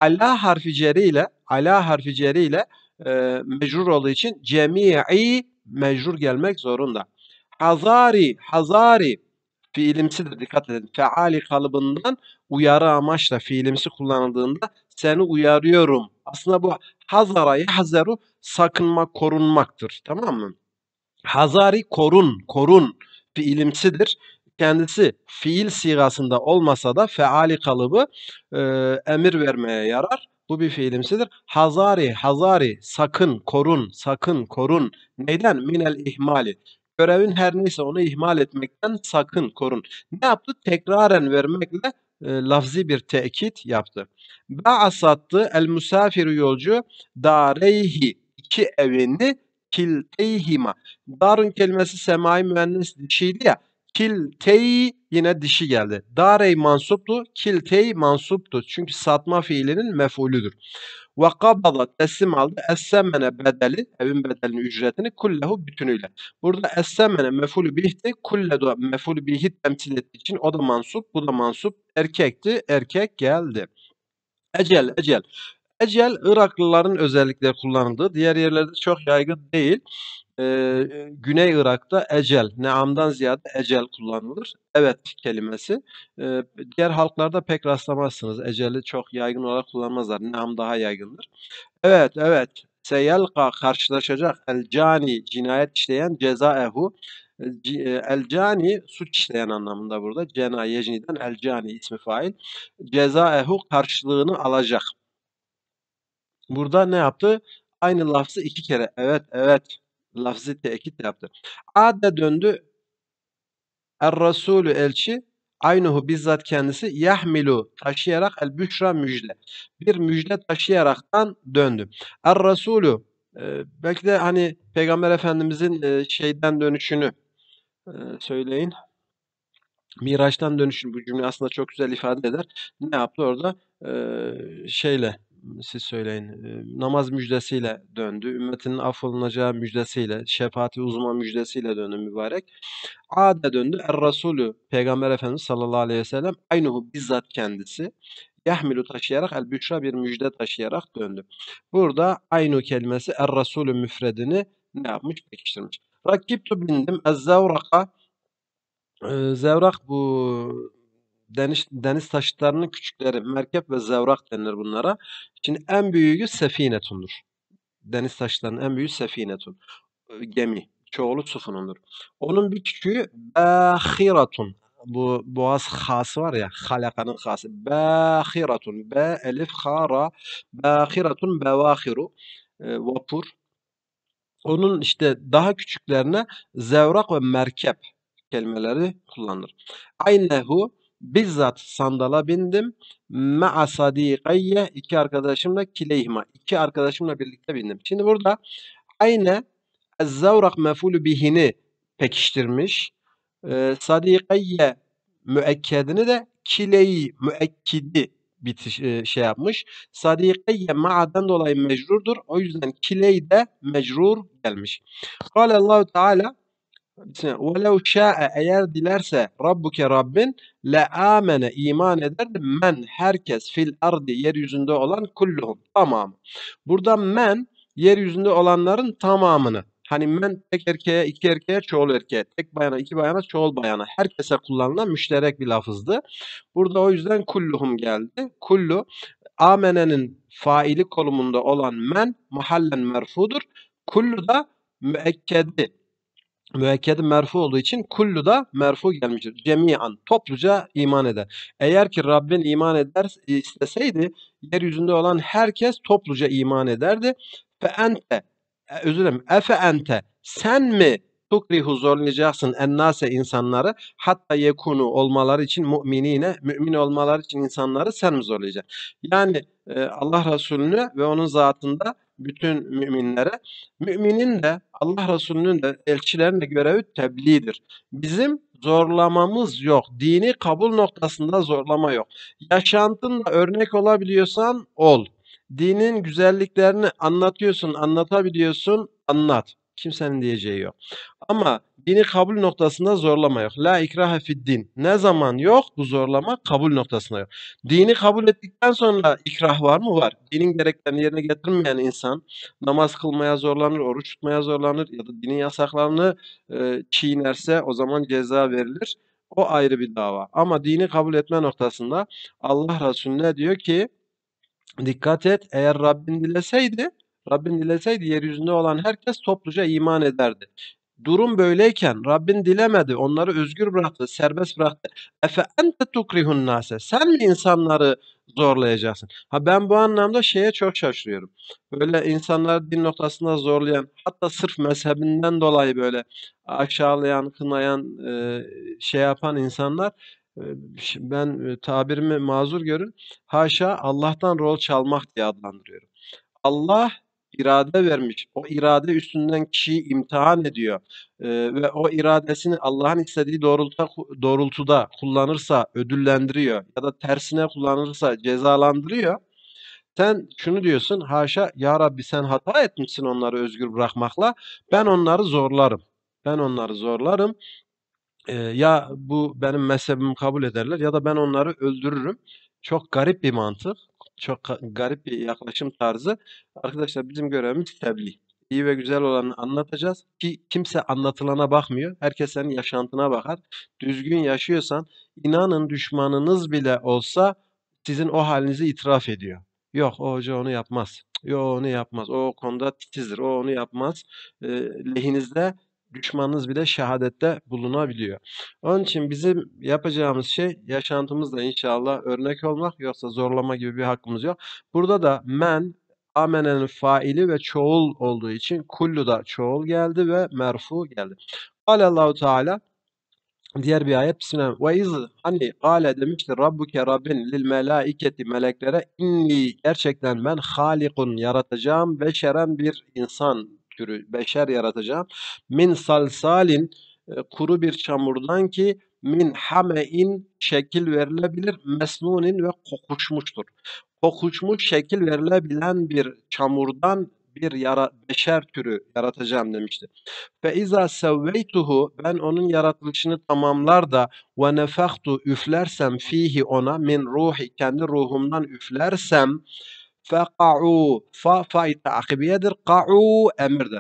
ala harfi ceri ile mecrur olduğu için cemi'i mecrur gelmek zorunda. Hazari fiilimsidir. Dikkat edin. Feali kalıbından uyarı amaçla fiilimsi kullanıldığında seni uyarıyorum. Aslında bu hazara yahzeru sakınma, korunmaktır. Tamam mı? Hazari korun, korun fiilimsidir. Kendisi fiil sigasında olmasa da feali kalıbı emir vermeye yarar. Bu bir fiilimsidir. Hazari sakın korun, sakın korun. Neyden? Minel ihmali. Görevin her neyse onu ihmal etmekten sakın korun. Ne yaptı? Tekraren vermekle lafzi bir tekit yaptı. Ba'a sattı el musafiru yolcu dareyhi iki evini kilteyhima. Darun kelimesi semai müennes dişiydi ya. Kiltey yine dişi geldi. Darey mansuptu, kiltey mansuptu. Çünkü satma fiilinin mef'ulüdür. Ve kabada teslim aldı. Essemene bedeli, evin bedelini, ücretini kullehu bütünüyle. Burada essemene mef'ulü bihti, kulle de mef'ulü bihi temsil ettiği için o da mansup, bu da mansup. Erkekti, erkek geldi. Ecel. Ecel Iraklıların özellikle kullanıldığı, diğer yerlerde çok yaygın değil. Güney Irak'ta ecel, neamdan ziyade ecel kullanılır. Evet kelimesi. Diğer halklarda pek rastlamazsınız. Eceli çok yaygın olarak kullanmazlar. Neam daha yaygındır. Evet. Seyelka karşılaşacak el cani cinayet işleyen cezaehu el cani suç işleyen anlamında burada. Cena yecniden el cani ismi fail. Cezaehu karşılığını alacak. Burada ne yaptı? Aynı lafzı iki kere. Evet, evet. Lafzı tekit yaptı. Ade döndü. Er-Rasulü elçi. Aynuhu bizzat kendisi yahmilu taşıyarak el büşra müjde. Bir müjde taşıyaraktan döndü. Er-Rasulü belki de hani Peygamber Efendimizin şeyden dönüşünü söyleyin. Miraç'tan dönüşün bu cümle aslında çok güzel ifade eder. Ne yaptı orada? Şeyle siz söyleyin. Namaz müjdesiyle döndü. Ümmetinin affolunacağı müjdesiyle, şefaati uzma müjdesiyle döndü mübarek. Ade döndü. Er-Rasulü Peygamber Efendimiz sallallahu aleyhi ve sellem aynuhu bizzat kendisi yahmilu taşıyarak el büşra bir müjde taşıyarak döndü. Burada aynu kelimesi er-Rasulü müfredini ne yapmış? Pekiştirmiş. Rakibtu bindim. Ez-Zevraka zevrak bu deniz taşıtlarının küçükleri merkep ve zevrak denilir bunlara. Şimdi en büyüğü sefinetundur. Deniz taşıtlarının en büyüğü sefinetun. Gemi. Çoğulu sufunundur. Onun bir küçüğü bâhiratun. Bu boğaz hası var ya, halakanın hası. Bâhiratun. B, elif, ha, ra. Bâhiratun, bevahiru. Vapur. Onun işte daha küçüklerine zevrak ve merkep kelimeleri kullanılır. Aynehu bizzat sandala bindim. Ma'a sadikayye iki arkadaşımla kileyhima. İki arkadaşımla birlikte bindim. Şimdi burada ayne ezzevrak mef'ulü bihini pekiştirmiş. Sadikayye müekkedini de kileyi müekkidi bitiş şey yapmış. Sadikayye ma'adan dolayı mecrurdur. O yüzden kiley de mecrur gelmiş. Kâle Allahu Teala وَلَوْ شَاءَ eğer dilerse Rabbuke Rabbin leâmene iman ederdi men herkes fil ardi yeryüzünde olan kulluhum tamamı. Burada men yeryüzünde olanların tamamını hani men tek erkeğe iki erkeğe çoğul erkeğe tek bayana iki bayana çoğul bayana herkese kullanılan müşterek bir lafızdı. Burada o yüzden kulluhum geldi. Kullu amenenin faili konumunda olan men mahallen merfudur. Kullu da müekkedi müekkedi merfu olduğu için kullu da merfu gelmiştir. Cemiyan topluca iman eder. Eğer ki Rabbin iman eder isteseydi yeryüzünde olan herkes topluca iman ederdi. Fe ente özür dilerim. Efe ente sen mi tukrihu zorlayacaksın ennase insanları hatta yekunu olmaları için müminine mümin olmaları için insanları sen mi zorlayacaksın? Yani Allah Resulüne ve onun zatında bütün müminlere müminin de Allah Resulü'nün de elçilerin de görevi tebliğdir. Bizim zorlamamız yok. Dini kabul noktasında zorlama yok. Yaşantında örnek olabiliyorsan ol. Dinin güzelliklerini anlatıyorsun, anlatabiliyorsun, anlat. Kimsenin diyeceği yok. Ama dini kabul noktasında zorlama yok. La ikrahe fid din. Ne zaman yok? Bu zorlama kabul noktasında yok. Dini kabul ettikten sonra ikrah var mı? Var. Dinin gereklerini yerine getirmeyen insan namaz kılmaya zorlanır, oruç tutmaya zorlanır ya da dinin yasaklarını çiğnerse o zaman ceza verilir. O ayrı bir dava. Ama dini kabul etme noktasında Allah Resulü diyor ki dikkat et eğer Rabbin dileseydi yeryüzünde olan herkes topluca iman ederdi. Durum böyleyken Rabbin dilemedi, onları özgür bıraktı, serbest bıraktı. Efe ente tukrihun nase. Sen mi insanları zorlayacaksın? Ha ben bu anlamda şeye çok şaşırıyorum. Böyle insanları din noktasında zorlayan, hatta sırf mezhebinden dolayı böyle aşağılayan, kınayan, şey yapan insanlar e, ben tabirimi mazur görün. Haşa Allah'tan rol çalmak diye adlandırıyorum. Allah irade vermiş. O irade üstünden kişiyi imtihan ediyor. Ve o iradesini Allah'ın istediği doğrultuda kullanırsa ödüllendiriyor ya da tersine kullanırsa cezalandırıyor. Sen şunu diyorsun, haşa ya Rabbi sen hata etmişsin onları özgür bırakmakla. Ben onları zorlarım. Ben onları zorlarım. Ya bu benim mezhebimi kabul ederler ya da ben onları öldürürüm. Çok garip bir mantık. Çok garip bir yaklaşım tarzı. Arkadaşlar bizim görevimiz tebliğ. İyi ve güzel olanı anlatacağız ki kimse anlatılana bakmıyor. Herkes senin yaşantına bakar. Düzgün yaşıyorsan inanın düşmanınız bile olsa sizin o halinizi itiraf ediyor. Yok o hoca onu yapmaz. Yok onu yapmaz. O konuda titizdir. O onu yapmaz. Lehinizde düşmanınız bile şehadette bulunabiliyor. Onun için bizim yapacağımız şey yaşantımızda inşallah örnek olmak yoksa zorlama gibi bir hakkımız yok. Burada da men amenenin faili ve çoğul olduğu için kullu da çoğul geldi ve merfu geldi. Allahu Teala diğer bir ayet Bismillah. Ve iz hani gale demişti Rabbuke Rabbin lil melaiketi meleklere inni gerçekten ben halikun yaratacağım beşeren bir insan türü beşer yaratacağım. Min salsalin kuru bir çamurdan ki min hamein şekil verilebilir mesnunin ve kokuşmuştur. Kokuşmuş şekil verilebilen bir çamurdan bir beşer türü yaratacağım demişti. Fe iza sevveytuhu ben onun yaratılışını tamamlar da ve nefahtu üflersem fihi ona min ruhi kendi ruhumdan üflersem feka'u fa takibiyedir ka'u emirdir.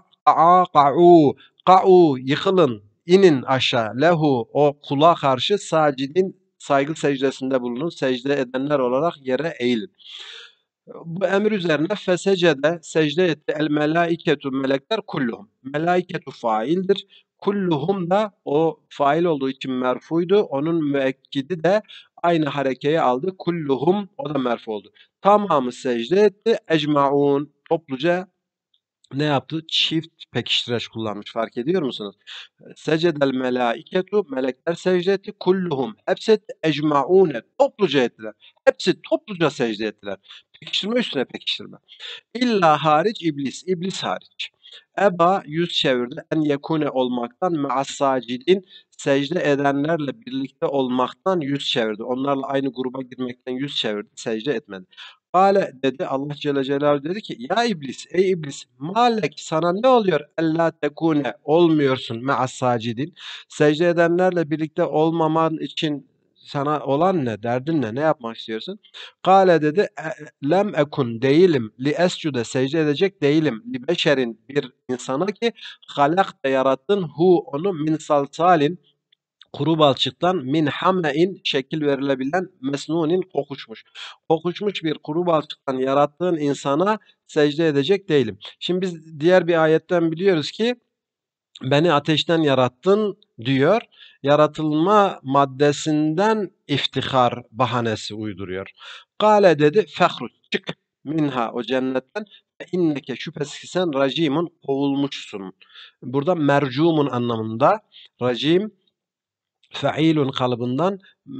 Ka'u yıkılın inin aşağı lehu o kula karşı sacidin saygı secdesinde bulunun secde edenler olarak yere eğilin. Bu emir üzerine fesecede secde etti el melaiketu melekler kulluhum. Melaiketu faildir. Kulluhum da o fail olduğu için merfuydu. Onun müekkidi de aynı harekeyi aldı. Kulluhum o da merfu oldu. Tamamı secde etti. Ecmaun topluca ne yaptı? Çift pekiştireç kullanmış. Fark ediyor musunuz? Secedel melaiketu melekler secde etti. Kulluhum hepsi ecmaune topluca ettiler. Hepsi topluca secde ettiler. Pekiştirme üstüne pekiştirme. İlla hariç iblis. İblis hariç. Eba yüz çevirdi. En yekune olmaktan me'as sacidin secde edenlerle birlikte olmaktan yüz çevirdi. Onlarla aynı gruba girmekten yüz çevirdi. Secde etmedi. Kale dedi Allah Celle Celaluhu dedi ki ya iblis ey iblis malek sana ne oluyor ella tekune olmuyorsun me'as sacidin secde edenlerle birlikte olmaman için sana olan ne derdin ne yapmak istiyorsun? Kale dedi lem ekun değilim li escude secde edecek değilim li beşerin bir insana ki halak da yarattın hu onu min salsalin kuru balçıktan min hame'in şekil verilebilen mesnunin kokuşmuş. Kokuşmuş bir kuru balçıktan yarattığın insana secde edecek değilim. Şimdi biz diğer bir ayetten biliyoruz ki beni ateşten yarattın diyor. Yaratılma maddesinden iftihar bahanesi uyduruyor. Kale dedi fehruç çık minha o cennetten ve inneke şüphesiz ki sen racimun kovulmuşsun. Burada mercumun anlamında racim feilun kalıbından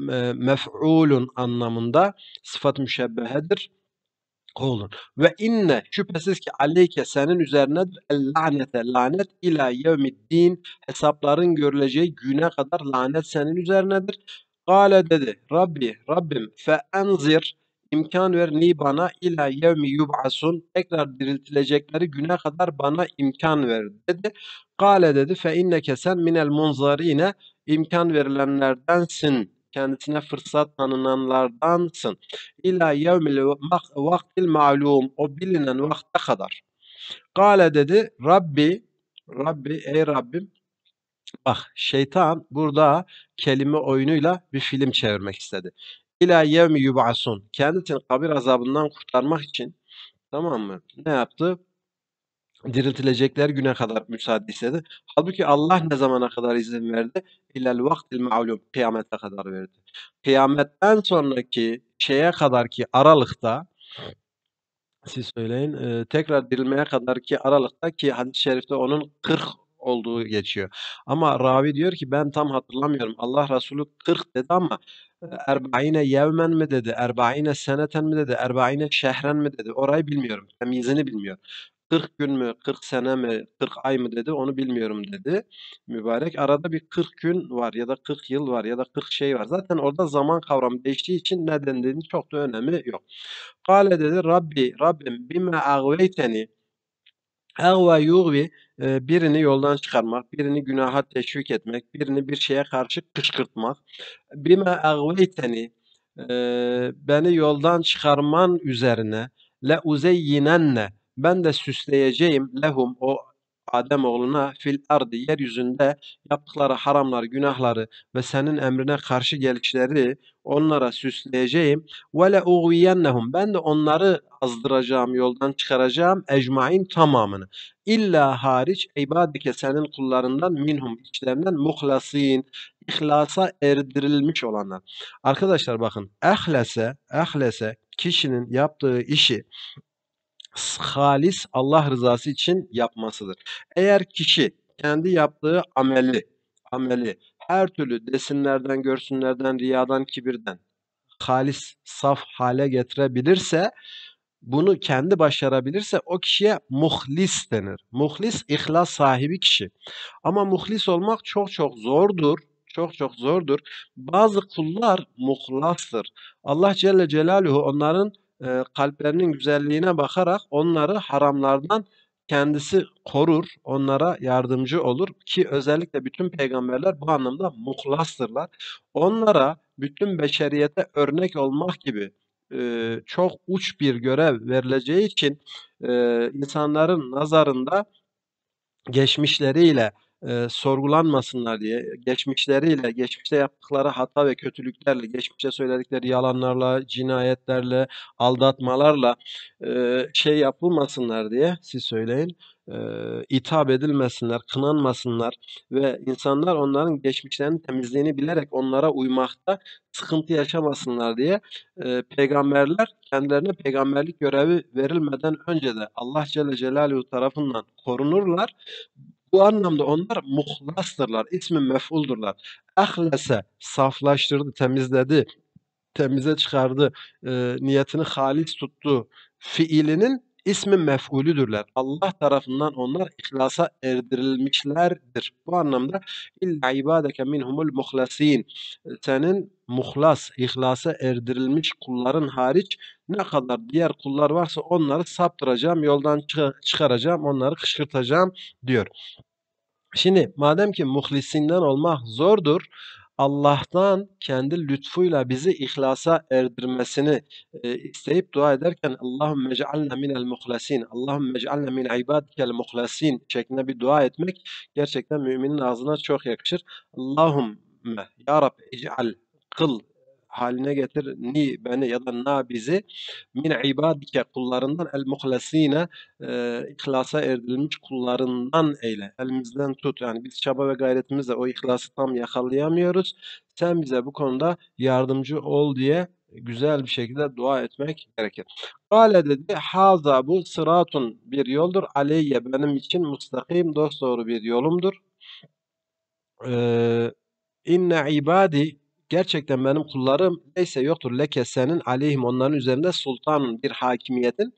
mef'ulun anlamında sıfat müşebbehedir. Kovulun. Ve inne şüphesiz ki aleyke senin üzerinedir el lanete lanet ila yevmiddin hesapların görüleceği güne kadar lanet senin üzerinedir. Kale dedi Rabbi Rabbim fe enzir imkan ver ni bana ila yevmi yub'asun tekrar diriltilecekleri güne kadar bana imkan ver dedi. Kale dedi fe inneke sen minel munzarine imkan verilenlerdensin. Kendisine fırsat tanınanlardansın. İlâ yevmil vaktil ma'lum. O bilinen vakte kadar. Kale dedi Rabbi ey Rabbim bak şeytan burada kelime oyunuyla bir film çevirmek istedi. İlâ yevmi yub'asun. Kendisini kabir azabından kurtarmak için tamam mı? Ne yaptı? Diriltilecekler güne kadar müsaade istedi. Halbuki Allah ne zamana kadar izin verdi? İlel vaktil ma'lum. Kıyamete kadar verdi. Kıyametten sonraki şeye kadar ki aralıkta siz söyleyin. Tekrar dirilmeye kadarki aralıkta ki hadis-i şerifte onun 40 olduğu geçiyor. Ama ravi diyor ki ben tam hatırlamıyorum. Allah Resulü 40 dedi ama erba'ine yevmen mi dedi, erba'ine seneten mi dedi, erba'ine şehren mi dedi. Orayı bilmiyorum. Temyizini bilmiyor. 40 gün mü, 40 sene mi, 40 ay mı dedi onu bilmiyorum dedi. Mübarek arada bir 40 gün var ya da 40 yıl var ya da 40 şey var. Zaten orada zaman kavramı değiştiği için ne dendiğinin çok da önemi yok. Kale dedi Rabbim bime agveyteni agve yugvi birini yoldan çıkarmak, birini günaha teşvik etmek, birini bir şeye karşı kışkırtmak. Bime agveyteni beni yoldan çıkarman üzerine le uzeyyinenne ben de süsleyeceğim lehum o Adem oğluna fil ardı yeryüzünde yaptıkları haramlar, günahları ve senin emrine karşı gelişleri onlara süsleyeceğim. Ve le uğviyennehum ben de onları azdıracağım, yoldan çıkaracağım ecmain tamamını. İlla hariç ibadike senin kullarından minhum içlerinden muhlasin ihlasa erdirilmiş olanlar. Arkadaşlar bakın ehlese kişinin yaptığı işi halis Allah rızası için yapmasıdır. Eğer kişi kendi yaptığı ameli her türlü desinlerden, görsünlerden, riyadan, kibirden halis, saf hale getirebilirse, bunu kendi başarabilirse o kişiye muhlis denir. Muhlis, ihlas sahibi kişi. Ama muhlis olmak çok çok zordur. Çok çok zordur. Bazı kullar muhlastır. Allah Celle Celaluhu onların kalplerinin güzelliğine bakarak onları haramlardan kendisi korur, onlara yardımcı olur ki özellikle bütün peygamberler bu anlamda muhlastırlar. Onlara bütün beşeriyete örnek olmak gibi çok uç bir görev verileceği için insanların nazarında geçmişleriyle sorgulanmasınlar diye, geçmişleriyle, geçmişte yaptıkları hata ve kötülüklerle, geçmişte söyledikleri yalanlarla, cinayetlerle, aldatmalarla şey yapılmasınlar diye siz söyleyin, itap edilmesinler, kınanmasınlar ve insanlar onların geçmişlerinin temizliğini bilerek onlara uymakta sıkıntı yaşamasınlar diye peygamberler kendilerine peygamberlik görevi verilmeden önce de Allah Celle Celaluhu tarafından korunurlar. Bu anlamda onlar muhlastırlar, ismi mef'uldurlar. Ahlese, saflaştırdı, temizledi, temize çıkardı, niyetini halis tuttu fiilinin ismi mef'ulüdürler. Allah tarafından onlar ihlasa erdirilmişlerdir. Bu anlamda illa ibadeke minhumul muhlasin. Senin muhlas, ihlasa erdirilmiş kulların hariç ne kadar diğer kullar varsa onları saptıracağım, yoldan çıkaracağım, onları kışkırtacağım diyor. Şimdi madem ki muhlisinden olmak zordur, Allah'tan kendi lütfuyla bizi ihlasa erdirmesini isteyip dua ederken Allahümme ec'alna minel muhlasin, Allahümme ec'alna min ibadikel muhlasin şeklinde bir dua etmek gerçekten müminin ağzına çok yakışır. Allahümme ya Rabbi ec'al, kıl haline getir ni beni ya da na bizi min ibadike kullarından el muhlasine ihlasa erdirilmiş kullarından eyle. Elimizden tut. Yani biz çaba ve gayretimizle o ihlası tam yakalayamıyoruz. Sen bize bu konuda yardımcı ol diye güzel bir şekilde dua etmek gerekir. Kale dedi, haza bu sıratun bir yoldur. Aleyye benim için mustakim dosdoğru bir yolumdur. İnne ibadi gerçekten benim kullarım neyse yoktur leke senin aleyhim onların üzerinde sultanın bir hakimiyetin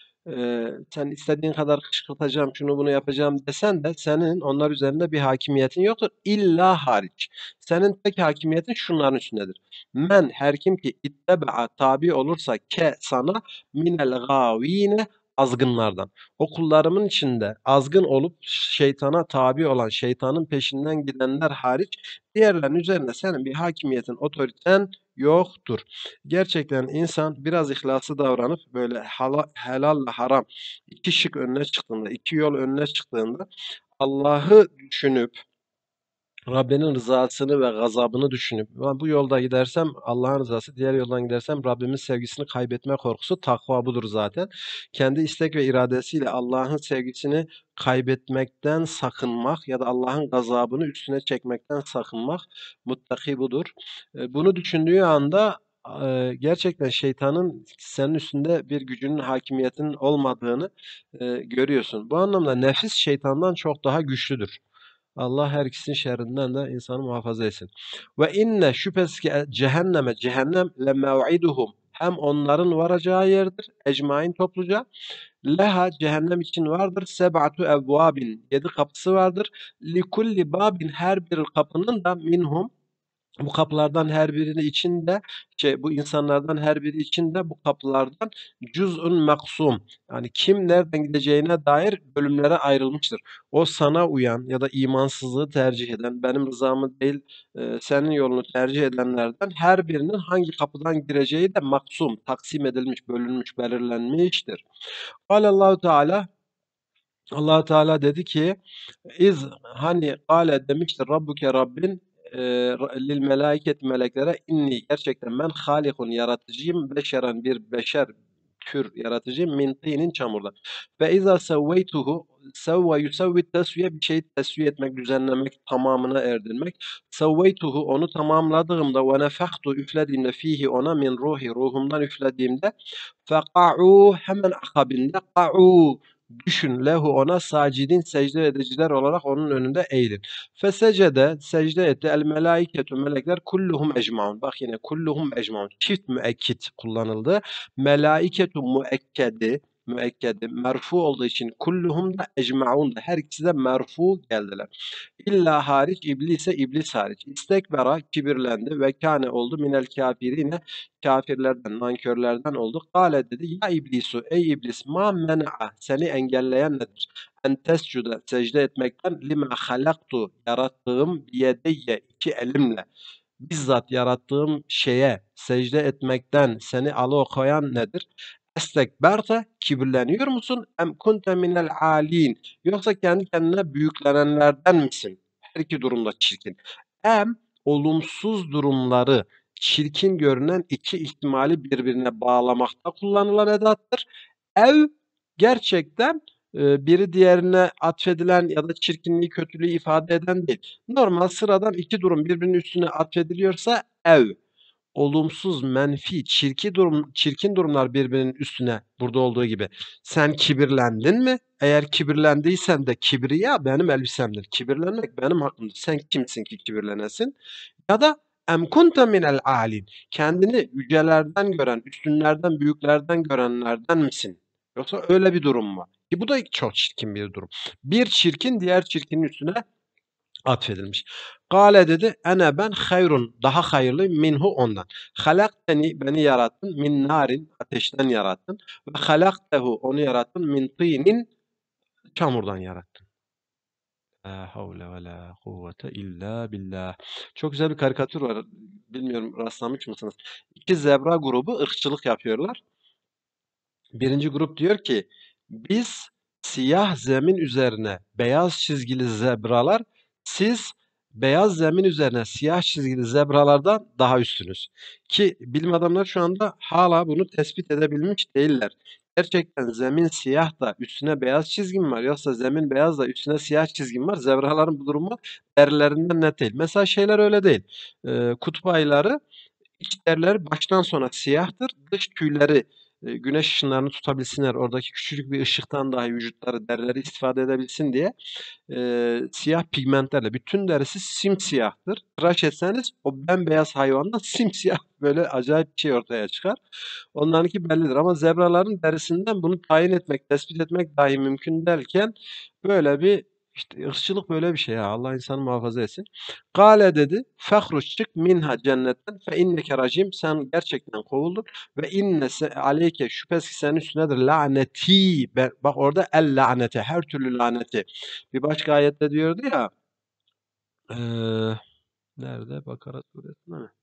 sen istediğin kadar kışkırtacağım, şunu bunu yapacağım desen de senin onlar üzerinde bir hakimiyetin yoktur. İlla hariç. Senin tek hakimiyetin şunların üstündedir. Men her kim ki itteba'a tabi olursa ke sana minel gavine azgınlardan. O kullarımın içinde azgın olup şeytana tabi olan, şeytanın peşinden gidenler hariç diğerlerinin üzerinde senin bir hakimiyetin, otoriten yoktur. Gerçekten insan biraz ihlaslı davranıp böyle helalla haram iki şık önüne çıktığında, iki yol önüne çıktığında Allah'ı düşünüp Rabbinin rızasını ve gazabını düşünüp "Ulan bu yolda gidersem Allah'ın rızası, diğer yoldan gidersem Rabbimin sevgisini kaybetme korkusu takva budur zaten. Kendi istek ve iradesiyle Allah'ın sevgisini kaybetmekten sakınmak ya da Allah'ın gazabını üstüne çekmekten sakınmak muttaki budur. Bunu düşündüğü anda gerçekten şeytanın senin üstünde bir gücünün, hakimiyetinin olmadığını görüyorsun. Bu anlamda nefis şeytandan çok daha güçlüdür. Allah her ikisinin şerrinden de insanı muhafaza etsin. Ve inne şüphesiz ki cehennem le mev'iduhum hem onların varacağı yerdir. Ecmain topluca. Leha cehennem için vardır. Seb'atu evvabin. 7 kapısı vardır. Likulli babin her bir kapının da minhum bu kapılardan her birini içinde bu insanlardan her biri içinde bu kapılardan cüz'ün maksum yani kim nereden gideceğine dair bölümlere ayrılmıştır. O sana uyan ya da imansızlığı tercih eden, benim rızamı değil senin yolunu tercih edenlerden her birinin hangi kapıdan gireceği de maksum, taksim edilmiş, bölünmüş, belirlenmiştir. Allahu Teala Allah Teala dedi ki hani kâle demiştir Rabbuke Rabbin lil melâiket meleklere inni gerçekten ben halikun yaratıcıyım beşeren bir beşer tür yaratıcıyım. Min tinin çamurdan. Ve izâ sevveytuhu sevve yusevvi tesviye bir şeyi tesviye etmek, düzenlemek, tamamına erdirmek. Sevveytuhu onu tamamladığımda ve nefehtu üflediğimde fihi ona min ruhi ruhumdan üflediğimde feka'u hemen akabinde ka'u düşün lehu ona sacidin secde ediciler olarak onun önünde eğilin. Fesecede secde etti el melaiketu melekler kulluhum ecmaun. Bak yine kulluhum ecmaun. Çift müekkid kullanıldı. Melaiketu müekkedi merfu olduğu için kulluhum da ecmaun da her ikisi de merfu geldiler. İlla hariç iblis hariç. İstekbera kibirlendi ve kâne oldu minel kafirine kafirlerden, nankörlerden oldu. Kâle dedi ya iblisu ey iblis ma mena'a seni engelleyen nedir? En tescude secde etmekten lima halaktu yarattığım biyedeyye iki elimle bizzat yarattığım şeye secde etmekten seni alıkoyan nedir? Estekberte kibirleniyor musun? Em kunte minel alin yoksa kendi kendine büyüklenenlerden misin? Her iki durumda çirkin. Em olumsuz durumları çirkin görünen iki ihtimali birbirine bağlamakta kullanılan edattır. Ev gerçekten biri diğerine atfedilen ya da çirkinliği, kötülüğü ifade eden değil. Normal sıradan iki durum birbirinin üstüne atfediliyorsa ev. Olumsuz, menfi, çirkin durumlar birbirinin üstüne burada olduğu gibi. Sen kibirlendin mi? Eğer kibirlendiysen de kibriya benim elbisemdir. Kibirlenmek benim hakkımdır. Sen kimsin ki kibirlenesin? Ya da em kunte minel alin. Kendini yücelerden gören, üstünlerden, büyüklerden görenlerden misin? Yoksa öyle bir durum mu? Ki bu da çok çirkin bir durum. Bir çirkin diğer çirkinin üstüne atfedilmiş. Kale dedi ene ben hayrun daha hayırlı minhu ondan. Halakteni beni yarattın min narin ateşten yarattın ve halaktehu onu yarattın min tinin çamurdan yarattın. La havle ve la kuvvete illa billah. Çok güzel bir karikatür var. Bilmiyorum rastlamış mısınız? İki zebra grubu ırkçılık yapıyorlar. Birinci grup diyor ki biz siyah zemin üzerine beyaz çizgili zebralar, siz beyaz zemin üzerine siyah çizgili zebralardan daha üstünüz. Ki bilim adamları şu anda hala bunu tespit edebilmiş değiller. Gerçekten zemin siyah da üstüne beyaz çizgi mi var yoksa zemin beyaz da üstüne siyah çizgi mi var? Zebraların bu durumu derilerinden net değil. Mesela şeyler öyle değil. Kutup ayıları İç derileri baştan sona siyahtır. Dış tüyleri güneş ışınlarını tutabilsinler. Oradaki küçücük bir ışıktan dahi vücutları, derileri istifade edebilsin diye siyah pigmentlerle. Bütün derisi simsiyahtır. Tıraş etseniz o bembeyaz hayvandan simsiyah böyle acayip bir şey ortaya çıkar. Onlarınki bellidir ama zebraların derisinden bunu tayin etmek, tespit etmek dahi mümkün derken böyle bir işte ırkçılık böyle bir şey ya. Allah insanı muhafaza etsin. Kale dedi. Fehruç çık minha cennetten fe inneke racim. Sen gerçekten kovuldun. Ve innese aleyke şüphesiz ki senin üstünedir laneti. Bak orada el laneti. Her türlü laneti. Bir başka ayette diyordu ya. Nerede? Bakara suresinde mi?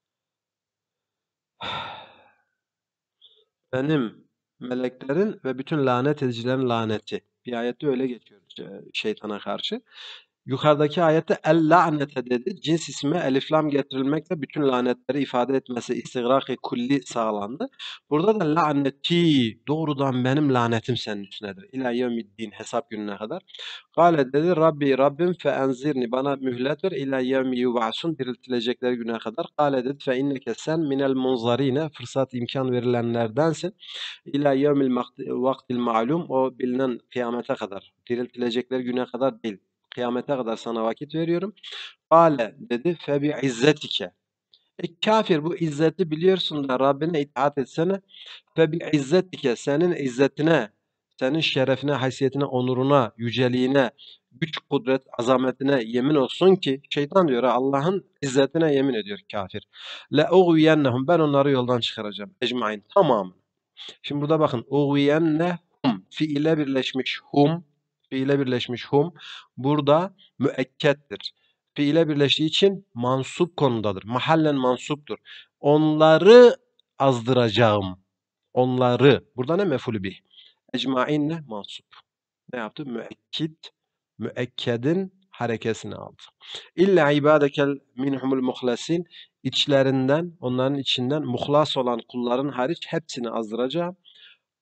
Benim meleklerin ve bütün lanet edicilerin laneti. Bir ayette öyle geçiyor şeytana karşı. Yukarıdaki ayette el la'nete dedi. Cins ismi elif lam getirilmekle bütün lanetleri ifade etmesi istigrak-ı kulli sağlandı. Burada da la'neti doğrudan benim lanetim senin üstünedir. İlâ yevmiddin hesap gününe kadar. Kale dedi Rabbi Rabbim fe enzirni bana mühlet ver ilâ yevmi yub'asun diriltilecekleri güne kadar. Kale dedi fe inneke sen minel munzarine fırsat imkan verilenlerdensin. İlâ yevmil vaktil ma'lum o bilinen kıyamete kadar. Diriltilecekleri güne kadar değil. Kıyamete kadar sana vakit veriyorum. Kale dedi fe bi izzetike. Kafir bu izzeti biliyorsun da Rabbine itaat etsene. Fe bi izzetike senin izzetine, senin şerefine, haysiyetine, onuruna, yüceliğine, güç, kudret, azametine yemin olsun ki şeytan diyor Allah'ın izzetine yemin ediyor kafir. Le uğviyennehum ben onları yoldan çıkaracağım. Ecmain tamam. Şimdi burada bakın uğviyennehum fiile birleşmiş hum burada müekkettir. Fiile birleştiği için mansup konudadır. Mahallen mansuptur. Onları azdıracağım. Onları. Burada ne mef'ulü bih? Ecmain ne? Mansup. Ne yaptı? Müekkedin harekesini aldı. İlla ibadekel minhumul muhlasin içlerinden, onların içinden muhlas olan kulların hariç hepsini azdıracağım.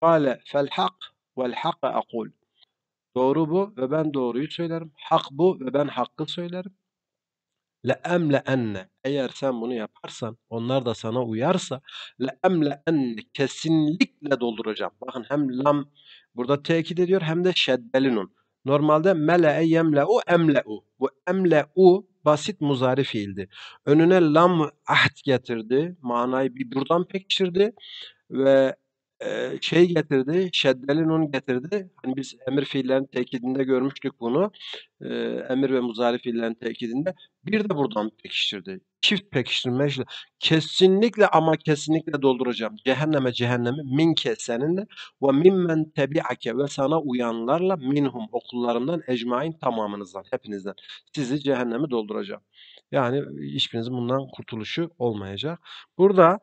Kâle fel hak vel hakka akul. Doğru bu ve ben doğruyu söylerim. Hak bu ve ben hakkı söylerim. Le'emle'enne. Eğer sen bunu yaparsan, onlar da sana uyarsa, le'emle'enne kesinlikle dolduracağım. Bakın hem lam burada tekit ediyor hem de şeddeli nun. Normalde mele'e yemle'u emle'u. Bu emle'u basit muzari fiildi. Önüne lam ahd getirdi. Manayı bir buradan pekiştirdi ve şey getirdi, şeddeli nun getirdi. Hani biz emir fiillerin tekidinde görmüştük bunu. Emir ve muzari fiillerin tekidinde. Bir de buradan pekiştirdi. Çift pekiştirme. Kesinlikle ama kesinlikle dolduracağım. Cehenneme cehennemi minke seninle ve mimmen tebi'ake ve sana uyanlarla minhum okullarından ecmain tamamınızdan, hepinizden. Sizi cehennemi dolduracağım. Yani hiçbirinizin bundan kurtuluşu olmayacak. Burada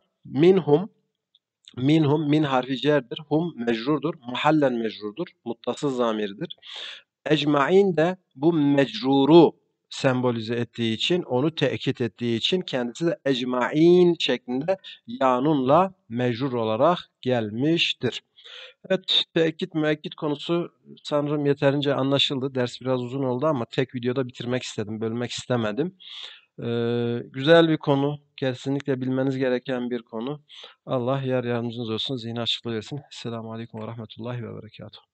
minhum min harfi cerdir. Hum mecrurdur. Mahallen mecrurdur. Muttasıl zamirdir. Ecmain de bu mecruru sembolize ettiği için, onu tekit ettiği için kendisi de ecmain şeklinde yanunla mecrur olarak gelmiştir. Evet, tekit müekkit konusu sanırım yeterince anlaşıldı. Ders biraz uzun oldu ama tek videoda bitirmek istedim, bölmek istemedim. Güzel bir konu, kesinlikle bilmeniz gereken bir konu. Allah yar yardımcınız olsun, zihin açıklığı versin. Esselamu Aleyküm ve Rahmetullahi ve Berekatuhu.